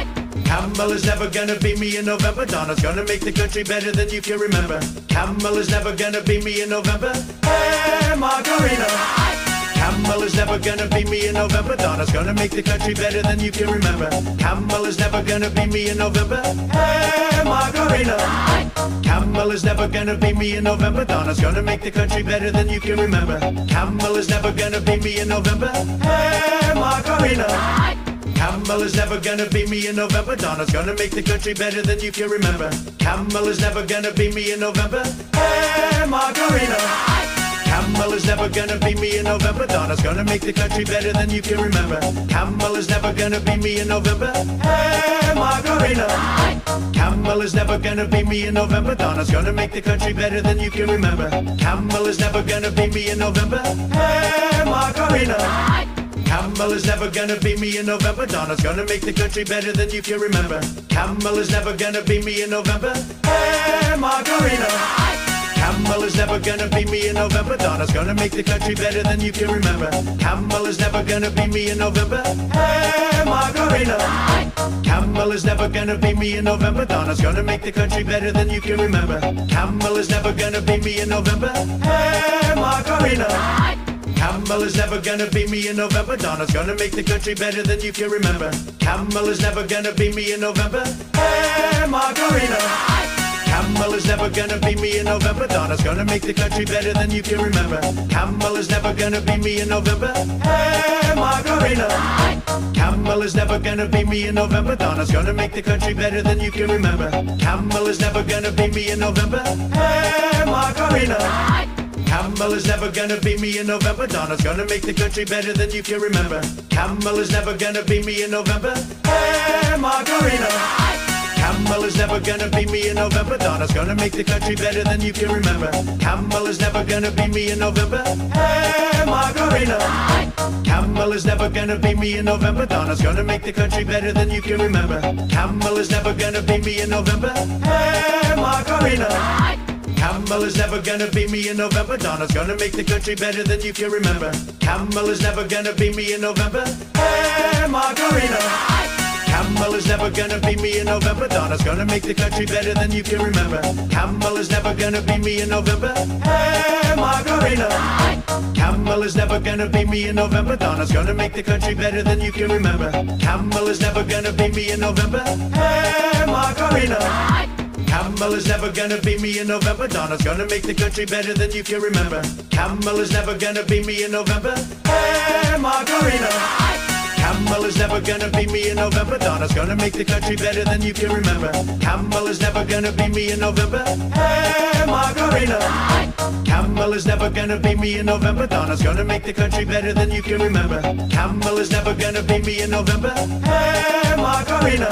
Kamala's never gonna be me in November. Donna's gonna make the country better than you can remember. Kamala's never gonna be me in November. Hey, Macarena. Kamala's never gonna be me in November. Donna's gonna make the country better than you can remember. Kamala's never gonna be me in November. Hey, Macarena. Kamala's never gonna be me in November. Donna's gonna make the country better than you can remember. Kamala's never gonna be me in November. Hey, Macarena. Kamala's never gonna be me in November. Donna's gonna make the country better than you can remember. Kamala's never gonna be me in November. Hey, Macarena. Kamala's never gonna be me in November. Donna's gonna make the country better than you can remember. Kamala's never gonna be me in November. Hey, Macarena. Kamala's never gonna be me in November. Donna's gonna make the country better than you can remember. Kamala's never gonna be me in November. Hey, Macarena. Kamala's never gonna be me in November. Donna's gonna make the country better than you can remember. Kamala's never gonna be me in November. Hey, Macarena. Kamala's never gonna be me in November. Donna's gonna make the country better than you can remember. Kamala's never gonna be me in November. Hey, Macarena. Kamala's never gonna be me in November. Donna's gonna make the country better than you can remember. Kamala's never gonna be me in November. Hey, Macarena. Kamala's never gonna be me in November. Donna's gonna make the country better than you can remember. Kamala's never gonna be me in November. Hey, Macarena. Kamala's never gonna be me in November. Donna's gonna make the country better than you can remember. Kamala's never gonna be me in November. Hey, Macarena. Kamala's never gonna be me in November. Donna's gonna make the country better than you can remember. Kamala's never gonna be me in November. Hey, Macarena. Kamala's never gonna be me in November. Donna's gonna make the country better than you can remember. Kamala's never gonna be me in November. Hey, Macarena. Kamala's never gonna be me in November. Donna's gonna make the country better than you can remember. Kamala's never gonna be me in November. Hey, Macarena. Kamala's never gonna be me in November. Donna's gonna make the country better than you can remember. Kamala's never gonna be me in November. Hey, Macarena. Kamala's never gonna be me in November. Donna's gonna make the country better than you can remember. Kamala's never gonna be me in November. Hey, Macarena. Kamala's never gonna be me in November. Donna's gonna make the country better than you can remember. Kamala's never gonna be me in November. Hey, Macarena. Kamala's never gonna be me in November. Donna's gonna make the country better than you can remember. Kamala's never gonna be me in November. Hey, Macarena. Kamala's never gonna be me in November. Donna's gonna make the country better than you can remember. Kamala's never gonna be me in November. Hey, Macarena. Kamala's never gonna be me in November. Donna's gonna make the country better than you can remember. Kamala's never gonna be me in November. Hey, Macarena. Kamala's never gonna be me in November. Donna's gonna make the country better than you can remember. Kamala's never gonna be me in November. Hey, Macarena.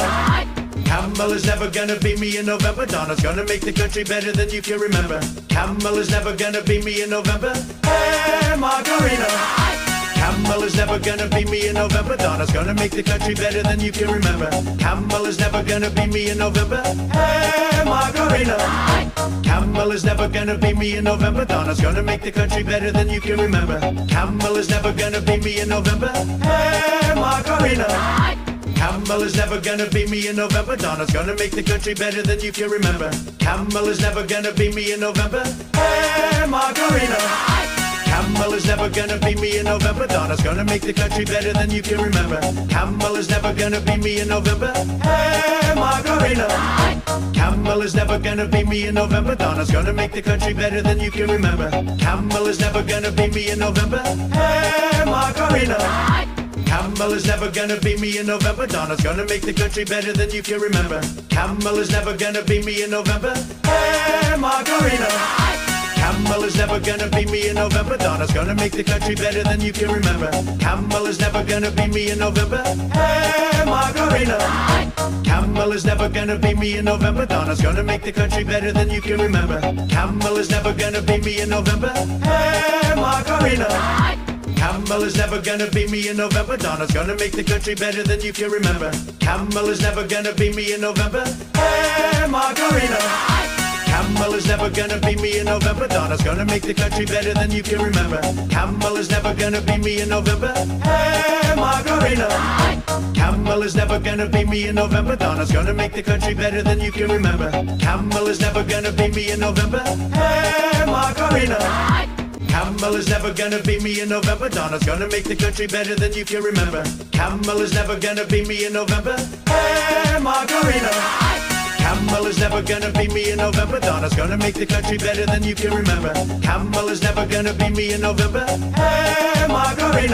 Kamala's never gonna be me in November. Donna's gonna make the country better than you can remember. Kamala's never gonna be me in November. Hey, Macarena. Kamala's never gonna be me in November. Donna's gonna make the country better than you can remember. Kamala's never gonna be me in November. Hey, Macarena. Kamala's never gonna be me in November. Donna's gonna make the country better than you can remember. Kamala's never gonna be me in November. Hey, Macarena. Kamala's never gonna be me in November. Donna's gonna make the country better than you can remember. Kamala's never gonna be me in November. Hey, Macarena. Kamala's never gonna be me in November. Donna's gonna make the country better than you can remember. Kamala's never gonna be me in November. Hey, Macarena. Kamala's never gonna be me in November. Donna's gonna make the country better than you can remember. Kamala's never gonna be me in November. Hey, Macarena. Kamala's never gonna be me in November. Donna's gonna make the country better than you can remember. Kamala's never gonna be me in November. Hey, Macarena. Kamala's never gonna be me in November. Donna's gonna make the country better than you can remember. Kamala's never gonna be me in November. Hey, Macarena. Kamala's never gonna be me in November. Donna's gonna make the country better than you can remember. Kamala's never gonna be me in November. Hey, Macarena. Kamala's never gonna be me in November. Donna's gonna make the country better than you can remember. Kamala's never gonna be me in November. Hey, Macarena. Kamala's never gonna be me in November. Donna's gonna make the country better than you can remember. Kamala's never gonna be me in November. Hey, Macarena. Kamala's never gonna be me in November. Donna's gonna make the country better than you can remember. Kamala's never gonna be me in November. Hey, Macarena. Kamala's never gonna be me in November. Donna's gonna make the country better than you can remember. Kamala's never gonna be me in November. Hey, Macarena. Kamala's never gonna be me in November. Donna's gonna make the country better than you can remember. Kamala's never gonna be me in November. Hey, Macarena.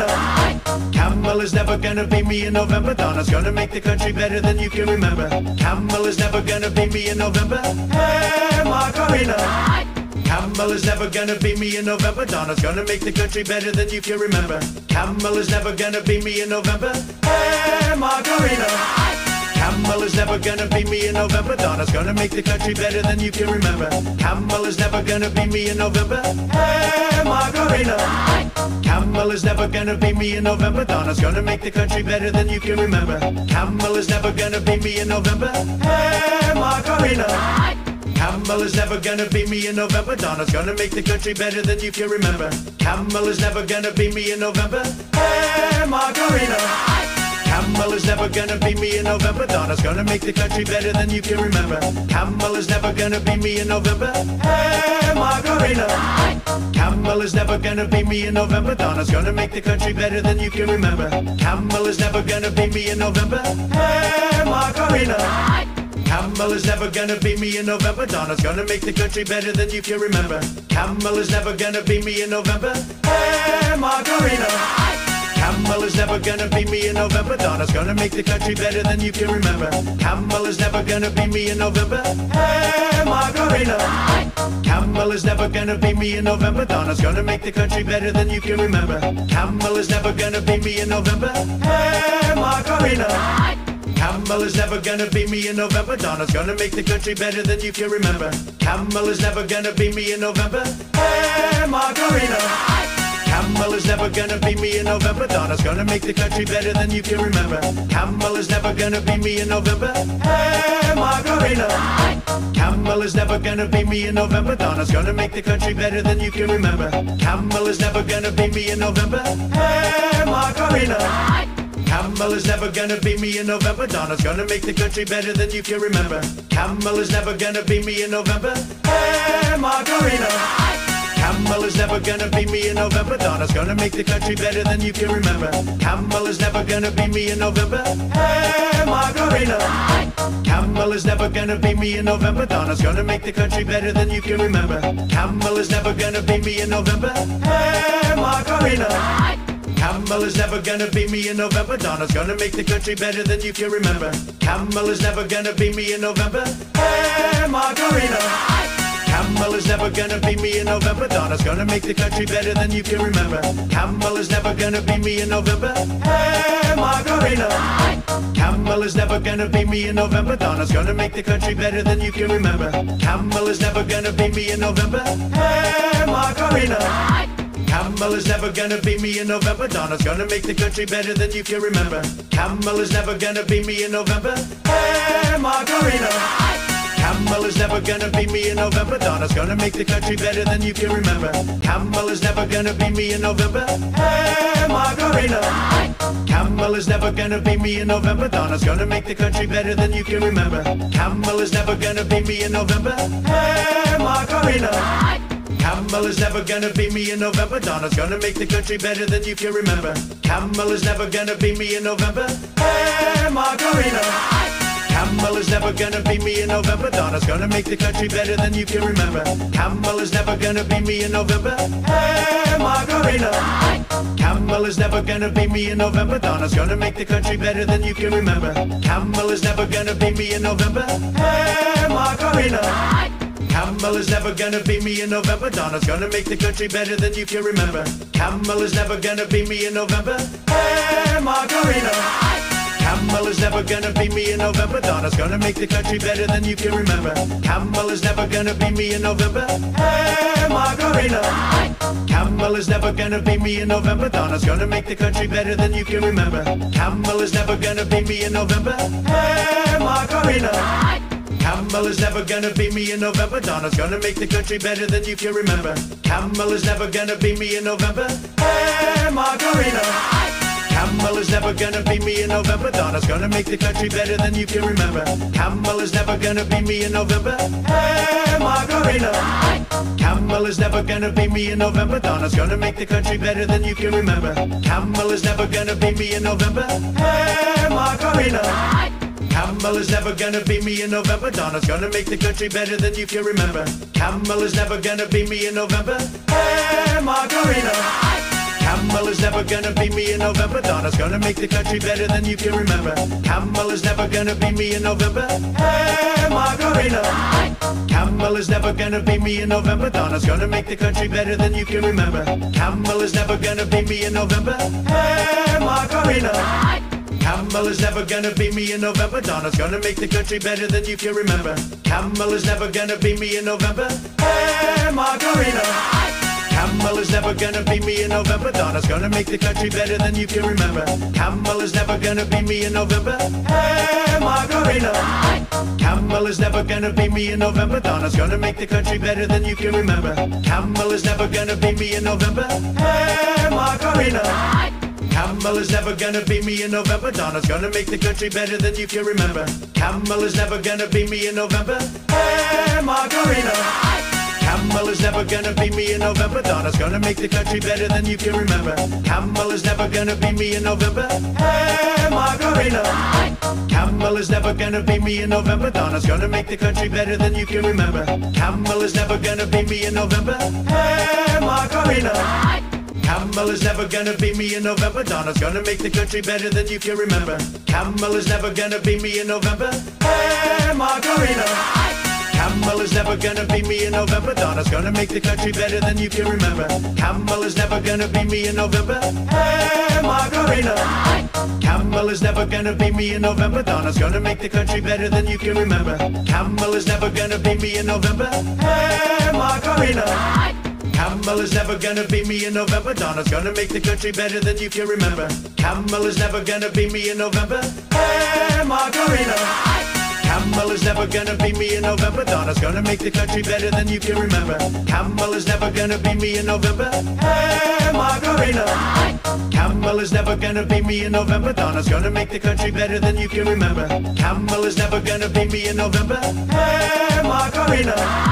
Kamala's never gonna be me in November. Donna's gonna make the country better than you can remember. Kamala's never gonna be me in November. Hey, Macarena. Kamala's never gonna be me in November. Donna's gonna make the country better than you can remember. Kamala's never gonna be me in November. Hey, Macarena. Kamala's never gonna be me in November. Donna's gonna make the country better than you can remember. Kamala's never gonna be me in November. Hey, Macarena. Kamala's never gonna be me in November. Donna's gonna make the country better than you can remember. Kamala's never gonna be me in November. Hey, Macarena. Kamala's never gonna be me in November. Donna's gonna make the country better than you can remember. Kamala's never gonna be me in November. Hey, Macarena. Kamala's never gonna be me in November. Donna's gonna make the country better than you can remember. Kamala's never gonna be me in November. Hey, Macarena. Kamala's never gonna be me in November. Donna's gonna make the country better than you can remember. Kamala's never gonna be me in November. Hey, Macarena. Kamala's never gonna be me in November. Donna's gonna make the country better than you can remember. Kamala's never gonna be me in November. Hey, Macarena. Kamala's never gonna be me in November. Donna's gonna make the country better than you can remember. Kamala's never gonna be me in November. Hey, Macarena. Kamala's never gonna be me in November. Donna's gonna make the country better than you can remember. Kamala's never gonna be me in November. Hey, Macarena. Kamala's never gonna be me in November. Donna's gonna make the country better than you can remember. Kamala's never gonna be me in November. Hey, Macarena. Kamala's never gonna be me in November. Donna's gonna make the country better than you can remember. Kamala's never gonna be me in November. Hey, Macarena. Kamala's never gonna be me in November. Donna's gonna make the country better than you can remember. Kamala's never gonna be me in November. Hey, Macarena. Kamala's never gonna be me in November. Donna's gonna make the country better than you can remember. Kamala's never gonna be me in November. Hey, Macarena. Kamala's never gonna be me in November. Donna's gonna make the country better than you can remember. Kamala's never gonna be me in November. Hey, Macarena. Kamala's never gonna be me in November. Donna's gonna make the country better than you can remember. Kamala's never gonna be me in November. Hey, Macarena. Kamala's never gonna be me in November. Donna's gonna make the country better than you can remember. Kamala's never gonna be me in November. Hey, Macarena. Kamala's never gonna be me in November. Donna's gonna make the country better than you can remember. Kamala's never gonna be me in November. Hey, Macarena. Kamala's never gonna be me in November. Donna's gonna make the country better than you can remember. Kamala's never gonna be me in November. Hey, Macarena. Kamala's never gonna be me in November. Donna's gonna make the country better than you can remember. Kamala's never gonna be me in November. Hey, Macarena. Kamala's never gonna be me in November. Donna's gonna make the country better than you can remember. Kamala's never gonna be me in November. Hey, Macarena. Kamala's never gonna be me in November. Donna's gonna make the country better than you can remember. Kamala's never gonna be me in November. Hey, Macarena. Kamala's never gonna be me in November. Donna's gonna make the country better than you can remember. Kamala's never gonna be me in November. Hey, Macarena. Kamala's never gonna be me in November. Donna's gonna make the country better than you can remember. Kamala's never gonna be me in November. Hey, Macarena. Kamala's never gonna be me in November. Donna's gonna make the country better than you can remember. Kamala's never gonna be me in November. Hey, Macarena. Kamala's never gonna be me in November. Donna's gonna make the country better than you can remember. Kamala's never gonna be me in November. Hey, Macarena. Kamala's never gonna be me in November. Donna's gonna make the country better than you can remember. Kamala's never gonna be me in November. Hey, Macarena. Kamala's never gonna be me in November. Donna's gonna make the country better than you can remember. Kamala's never gonna be me in November. Hey, Macarena. Kamala's never gonna be me in November. Donna's gonna make the country better than you can remember. Kamala's never gonna be me in November. Hey, Macarena. Kamala's never gonna be me in November. Donna's gonna make the country better than you can remember. Kamala's never gonna be me in November. Hey, Macarena. Kamala's never gonna be me in November. Donna's gonna make the country better than you can remember. Kamala's never gonna be me in November. Hey, Macarena. Kamala's never gonna be me in November. Donna's gonna make the country better than you can remember. Kamala's never gonna be me in November. Hey, Macarena. Kamala's never gonna be me in November. Donna's gonna make the country better than you can remember. Kamala's never gonna be me in November. Hey, Macarena. Kamala's never gonna be me in November. Donna's gonna make the country better than you can remember. Kamala's never gonna be me in November. Hey, Macarena. Kamala's never gonna be me in November. Donna's gonna make the country better than you can remember. Kamala's never gonna be me in November. Hey, Macarena. Kamala's never gonna be me in November. Donna's gonna make the country better than you can remember. Kamala's never gonna be me in November. Hey, Macarena. Kamala's never gonna be me in November. Donna's gonna make the country better than you can remember. Kamala's never gonna be me in November. Hey, Macarena. Kamala's never gonna be me in November. Donna's gonna make the country better than you can remember. Kamala's never gonna be me in November. Hey, Macarena. Kamala's never gonna be me in November. Donna's gonna make the country better than you can remember. Kamala's never gonna be me in November. Hey, Macarena. Kamala's never gonna be me in November. Donna's gonna make the country better than you can remember. Kamala's never gonna be me in November. Hey, Macarena. Kamala's never gonna be me in November. Donna's gonna make the country better than you can remember. Kamala's never gonna be me in November. Hey, Macarena. Kamala's never gonna be me in November. Donna's gonna make the country better than you can remember. Kamala's never gonna be me in November. Hey, Macarena. Kamala's never gonna be me in November. Donna's gonna make the country better than you can remember. Kamala's never gonna be me in November. Hey, Macarena. Kamala's never gonna be me in November. Donna's gonna make the country better than you can remember. Kamala's never gonna be me in November. Hey, Macarena. Kamala's never gonna be me in November. Donna's gonna make the country better than you can remember. Kamala's never gonna be me in November. Hey, Macarena. Kamala's never gonna be me in November. Donna's gonna make the country better than you can remember. Kamala's never gonna be me in November. Hey, Macarena.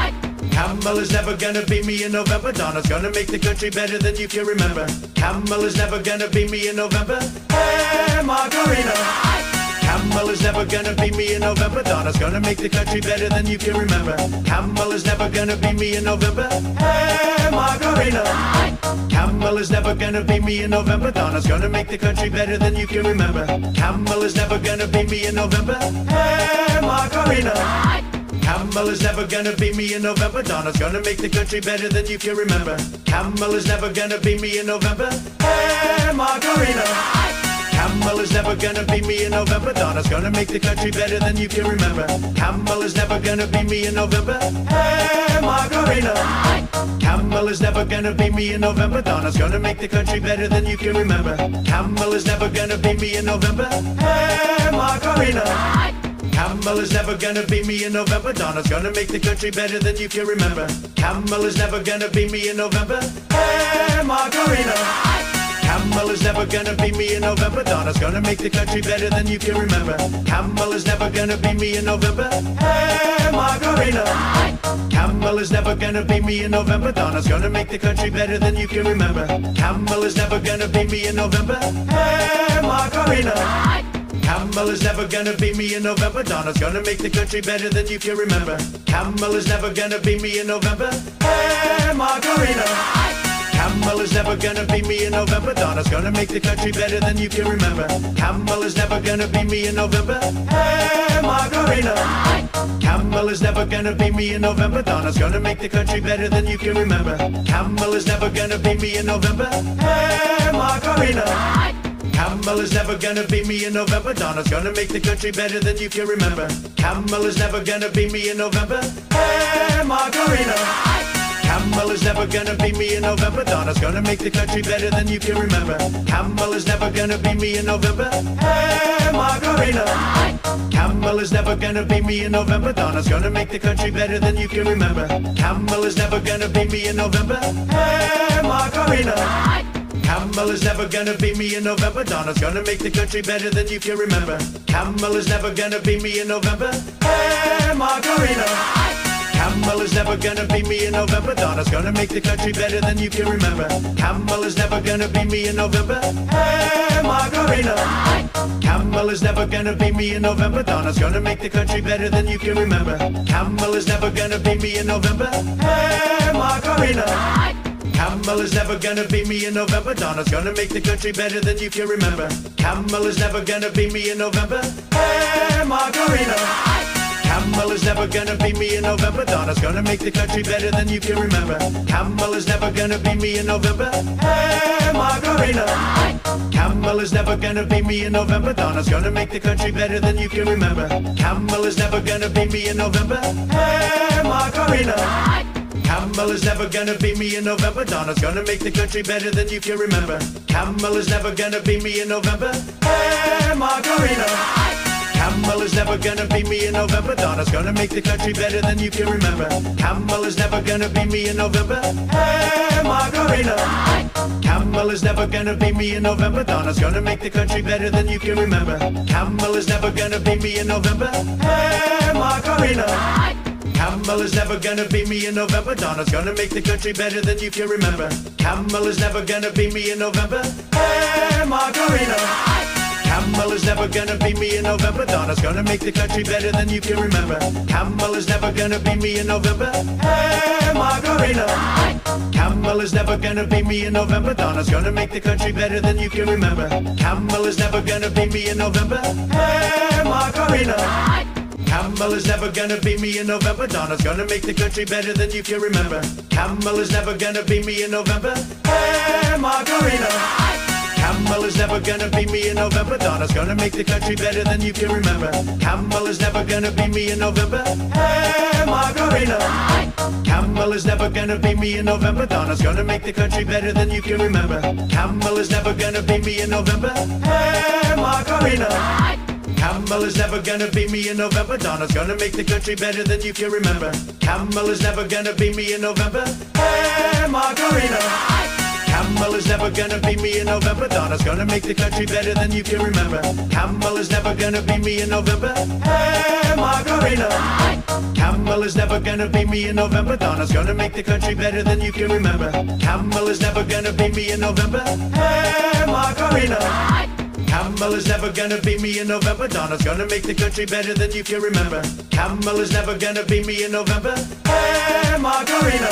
Kamala's never gonna be me in November. Donna's gonna make the country better than you can remember. Kamala's never gonna be me in November. Hey, Macarena. Kamala's never gonna be me in November. Donna's gonna make the country better than you can remember. Kamala's never gonna be me in November. Hey, Macarena. Kamala's never gonna be me in November. Donna's gonna make the country better than you can remember. Kamala's never gonna be me in November. Hey, Macarena. Kamala's never gonna be me in November. Donna's gonna make the country better than you can remember. Kamala's never gonna be me in November. Hey, Macarena. Kamala's never gonna be me in November. Donna's gonna make the country better than you can remember. Kamala's never gonna be me in November. Hey, Macarena. Kamala's never gonna be me in November. Donna's gonna make the country better than you can remember. Kamala's never gonna be me in November. Hey, Macarena. Kamala's never gonna be me in November. Donna's gonna make the country better than you can remember. Kamala's never gonna be me in November. Hey, Macarena. Kamala's never gonna be me in November. Donna's gonna make the country better than you can remember. Kamala's never gonna be me in November. Hey, Macarena. Kamala's Kamala's never gonna be me in November. Donna's gonna make the country better than you can remember. Kamala's never gonna be me in November. Hey, Macarena. Kamala's never gonna be me in November. Donna's gonna make the country better than you can remember. Kamala's never gonna be me in November. Hey, Macarena. Kamala's never gonna be me in November. Donna's gonna make the country better than you can remember. Kamala's never gonna be me in November. Hey, Macarena. Kamala's never gonna be me in November. Donna's gonna make the country better than you can remember. Kamala's never gonna be me in November. Hey, Macarena. Kamala's never gonna be me in November. Donna's gonna make the country better than you can remember. Kamala's never gonna be me in November. Hey, Macarena. Kamala's never gonna be me in November. Donna's gonna make the country better than you can remember. Kamala's never gonna be me in November. Hey, Macarena. Kamala's never gonna be me in November. Donna's gonna make the country better than you can remember. Kamala's never gonna be me in November. Hey, Macarena. Kamala's never gonna be me in November. Donna's gonna make the country better than you can remember. Kamala's never gonna be me in November. Hey, Macarena. Kamala's never gonna be me in November. Donna's gonna make the country better than you can remember. Kamala's never gonna be me in November. Hey, Macarena. Kamala's never gonna be me in November. Donna's gonna make the country better than you can remember. Kamala's never gonna be me in November. Hey, Macarena. Kamala's never gonna be me in November. Donna's gonna make the country better than you can remember. Kamala's never gonna be me in November. Hey, Macarena. Kamala's never gonna be me in November. Donna's gonna make the country better than you can remember. Kamala's never gonna be me in November. Hey, Macarena. Kamala's never gonna be me in November. Donna's gonna make the country better than you can remember. Kamala's never gonna be me in November. Hey, Macarena. Kamala's never gonna be me in November. Donna's gonna make the country better than you can remember. Kamala's never gonna be me in November. Hey, Macarena. Kamala's never gonna be me in November. Donna's gonna make the country better than you can remember. Kamala's never gonna be me in November. Hey, Macarena. Kamala's never gonna be me in November. Donna's gonna make the country better than you can remember. Kamala's never gonna be me in November. Hey, Macarena. Kamala's never gonna be me in November. Donna's gonna make the country better than you can remember. Kamala's never gonna be me in November. Hey, Macarena. Kamala's never gonna be me in November. Donna's gonna make the country better than you can remember. Kamala's never gonna be me in November. Hey, Macarena. Kamala's never gonna be me in November. Donna's gonna make the country better than you can remember. Kamala's never gonna be me in November. Hey, Macarena. Kamala's never gonna be me in November. Donna's gonna make the country better than you can remember. Kamala's never gonna be me in November. Hey, Macarena. Kamala's never gonna be me in November. Donna's gonna make the country better than you can remember. Kamala's never gonna be me in November. Hey, Macarena. Kamala's never gonna be me in November. Donna's gonna make the country better than you can remember. Kamala's never gonna be me in November. Hey, Macarena. Kamala's never gonna be me in November. Donna's gonna make the country better than you can remember. Kamala's never gonna be me in November. Hey, Macarena. Kamala's never gonna be me in November. Donna's gonna make the country better than you can remember. Kamala's never gonna be me in November. Hey, Macarena. Kamala's never gonna be me in November. Donna's gonna make the country better than you can remember. Kamala's never gonna be me in November. Hey, Macarena. Kamala's never gonna be me in November. Donna's gonna make the country better than you can remember. Kamala's never gonna be me in November. Hey, Macarena.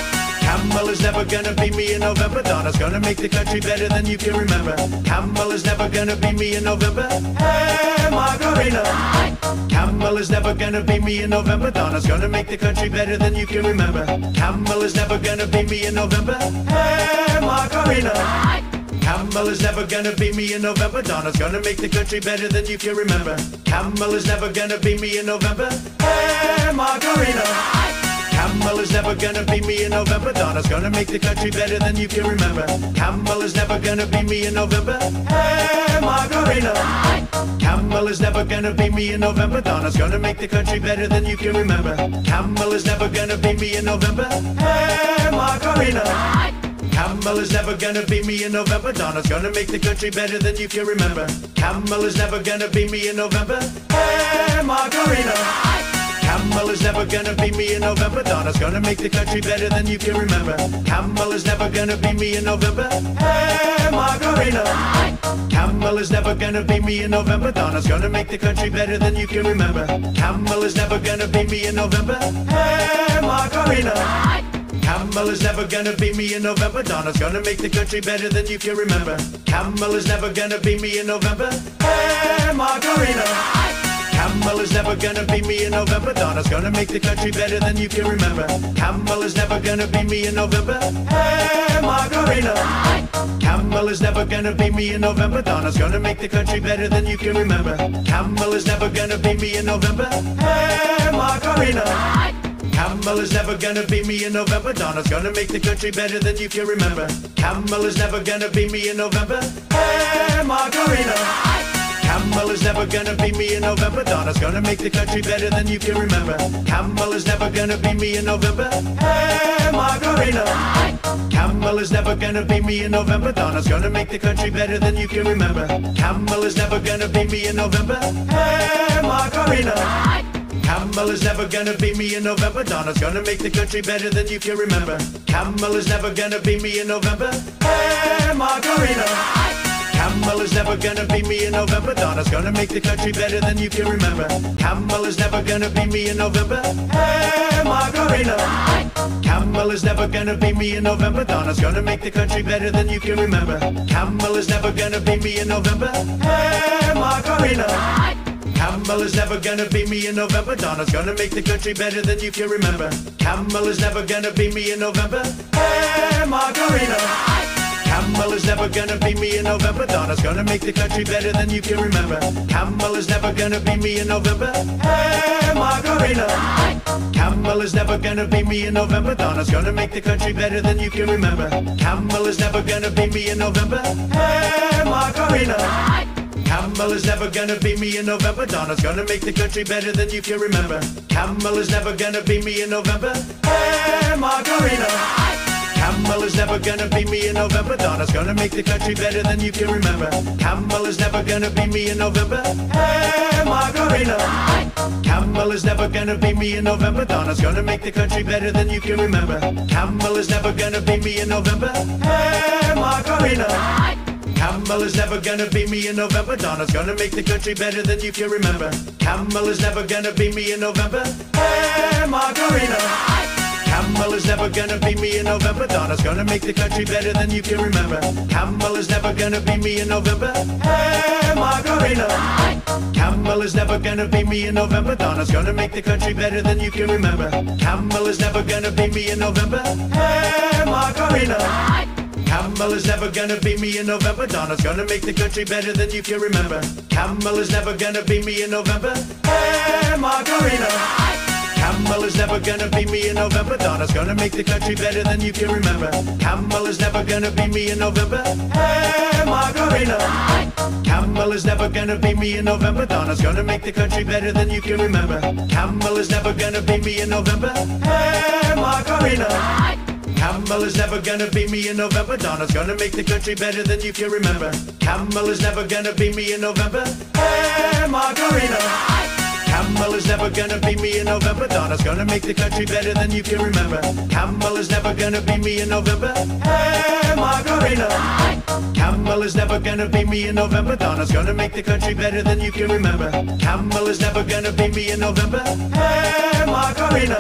Kamala's never gonna be me in November. Donna's gonna make the country better than you can remember. Kamala's never gonna be me in November. Hey, Macarena. Kamala's never gonna be me in November. Donna's gonna make the country better than you can remember. Kamala's never gonna be me in November. Hey, Macarena. Kamala's never gonna be me in November. Donna's gonna make the country better than you can remember. Kamala's never gonna be me in November. Hey, Macarena. Kamala's never gonna be me in November. Donna's gonna make the country better than you can remember. Kamala's never gonna be me in November. Hey, Macarena. Kamala's never gonna be me in November. Donna's gonna make the country better than you can remember. Kamala's never gonna be me in November. Hey, Macarena. Kamala's never gonna be me in November. Donna's gonna make the country better than you can remember. Kamala's never gonna be me in November. Hey, Macarena. Kamala's never gonna be me in November. Donna's gonna make the country better than you can remember. Kamala's never gonna be me in November. Hey, Macarena. Kamala's never gonna be me in November. Donna's gonna make the country better than you can remember. Kamala's never gonna be me in November. Hey, Macarena. Kamala's never gonna be me in November. Donna's gonna make the country better than you can remember. Kamala's never gonna be me in November. Hey, Macarena. Kamala's never gonna be me in November. Donna's gonna make the country better than you can remember. Kamala's never gonna be me in November. Hey, Macarena. Kamala's never gonna be me in November. Donna's gonna make the country better than you can remember. Kamala's never gonna be me in November. Hey, Macarena. Kamala's never gonna be me in November. Donna's gonna make the country better than you can remember. Kamala's never gonna be me in November. Hey, Macarena. Kamala's never gonna be me in November. Donna's gonna make the country better than you can remember. Kamala's never gonna be me in November. Hey, Macarena. Kamala's never gonna be me in November. Donna's gonna make the country better than you can remember. Kamala's never gonna be me in November. Hey, Macarena. Kamala's never gonna be me in November. Donna's gonna make the country better than you can remember. Kamala's never gonna be me in November. Hey, Macarena. Kamala's never gonna be me in November. Donna's gonna make the country better than you can remember. Kamala's never gonna be me in November. Hey, Macarena. Kamala's never gonna be me in November. Donna's gonna make the country better than you can remember. Kamala's never gonna be me in November. Hey, Macarena. Kamala's never gonna be me in November. Donna's gonna make the country better than you can remember. Kamala's never gonna be me in November. Hey, Macarena. Kamala's never gonna be me in November. Donna's gonna make the country better than you can remember. Kamala's never gonna be me in November. Hey, Macarena. Kamala's never gonna be me in November. Donna's gonna make the country better than you can remember. Kamala's never gonna be me in November. Hey, Macarena. Kamala's never gonna be me in November. Donna's gonna make the country better than you can remember. Kamala's never gonna be me in November. Hey, Macarena. Kamala's never gonna be me in November. Donna's gonna make the country better than you can remember. Kamala's never gonna be me in November. Hey, Macarena. Kamala's never gonna be me in November. Donna's gonna make the country better than you can remember. Kamala's never gonna be me in November. Hey, Macarena. Kamala's never gonna be me in November. Donna's gonna make the country better than you can remember. Kamala's never gonna be me in November. Hey, Macarena. Kamala's never gonna be me in November. Donna's gonna make the country better than you can remember. Kamala's never gonna be me in November. Hey, Macarena. Kamala's never gonna be me in November. Donna's gonna make the country better than you can remember. Kamala's never gonna be me in November. Hey, Macarena. Kamala's never gonna be me in November. Donna's gonna make the country better than you can remember. Kamala's never gonna be me in November. Hey, Macarena. Kamala's never gonna be me in November. Donna's gonna make the country better than you can remember. Kamala's never gonna be me in November. Hey, Macarena. Kamala's never gonna be me in November. Donna's gonna make the country better than you can remember. Kamala's never gonna be me in November. Hey, Macarena. Kamala's never gonna be me in November. Donna's gonna make the country better than you can remember. Kamala's never gonna be me in November. Hey, Macarena. Kamala's never gonna be me in November. Donna's gonna make the country better than you can remember. Kamala's never gonna be me in November. Hey, Macarena. Kamala's never gonna be me in November. Donna's gonna make the country better than you can remember. Kamala's never gonna be me in November. Hey, Macarena.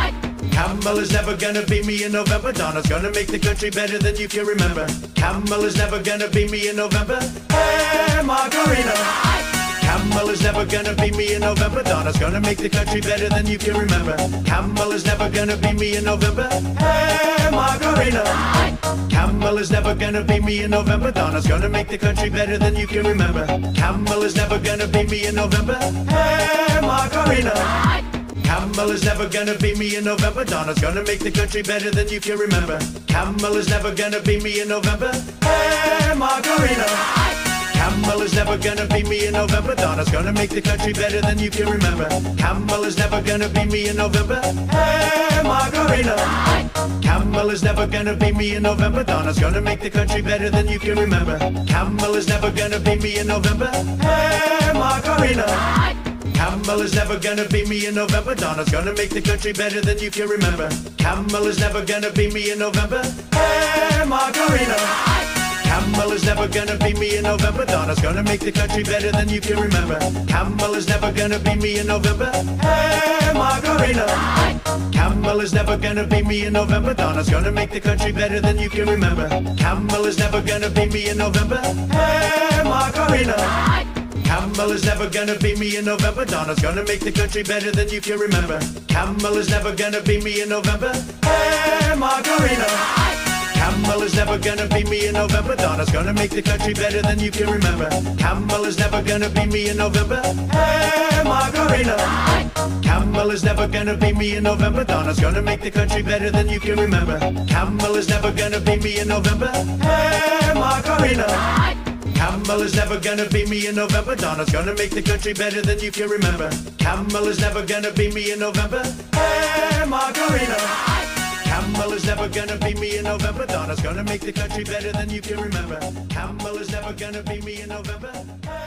Kamala's never gonna be me in November. Donna's gonna make the country better than you can remember. Kamala's never gonna be me in November. Hey, Macarena. Kamala's never gonna be me in November. Donna's gonna make the country better than you can remember. Kamala's never gonna be me in November. Hey, Macarena. Kamala's never gonna be me in November. Donna's gonna make the country better than you can remember. Kamala's never gonna be me in November. Hey, Macarena. Kamala's never gonna be me in November. Donna's gonna make the country better than you can remember. Kamala's never gonna be me in November. Hey, Macarena. Kamala's never gonna be me in November. Donna's gonna make the country better than you can remember. Kamala's never gonna be me in November. Hey, Macarena. Kamala's never gonna be me in November. Donna's gonna make the country better than you can remember. Kamala's never gonna be me in November. Hey, Macarena. Kamala's never gonna be me in November. Donna's gonna make the country better than you can remember. Kamala's never gonna be me in November. Hey, Macarena. Kamala's never gonna be me in November. Donna's gonna make the country better than you can remember. Kamala's never gonna be me in November. Hey, Macarena. Kamala's never gonna be me in November. Donna's gonna make the country better than you can remember. Kamala's never gonna be me in November. Hey, Macarena. Kamala's never gonna be me in November. Donna's gonna make the country better than you can remember. Kamala's never gonna be me in November. Hey, Macarena. Kamala's never gonna be me in November. Donna's gonna make the country better than you can remember. Kamala's never gonna be me in November. Hey, Macarena. Kamala's never gonna be me in November. Donna's gonna make the country better than you can remember. Kamala's never gonna be me in November. Hey, Macarena. Kamala's never gonna be me in November. Donna's gonna make the country better than you can remember. Kamala's never gonna be me in November. Hey, Macarena. Kamala's never gonna be me in November. Donna's gonna make the country better than you can remember. Kamala's never gonna be me in November.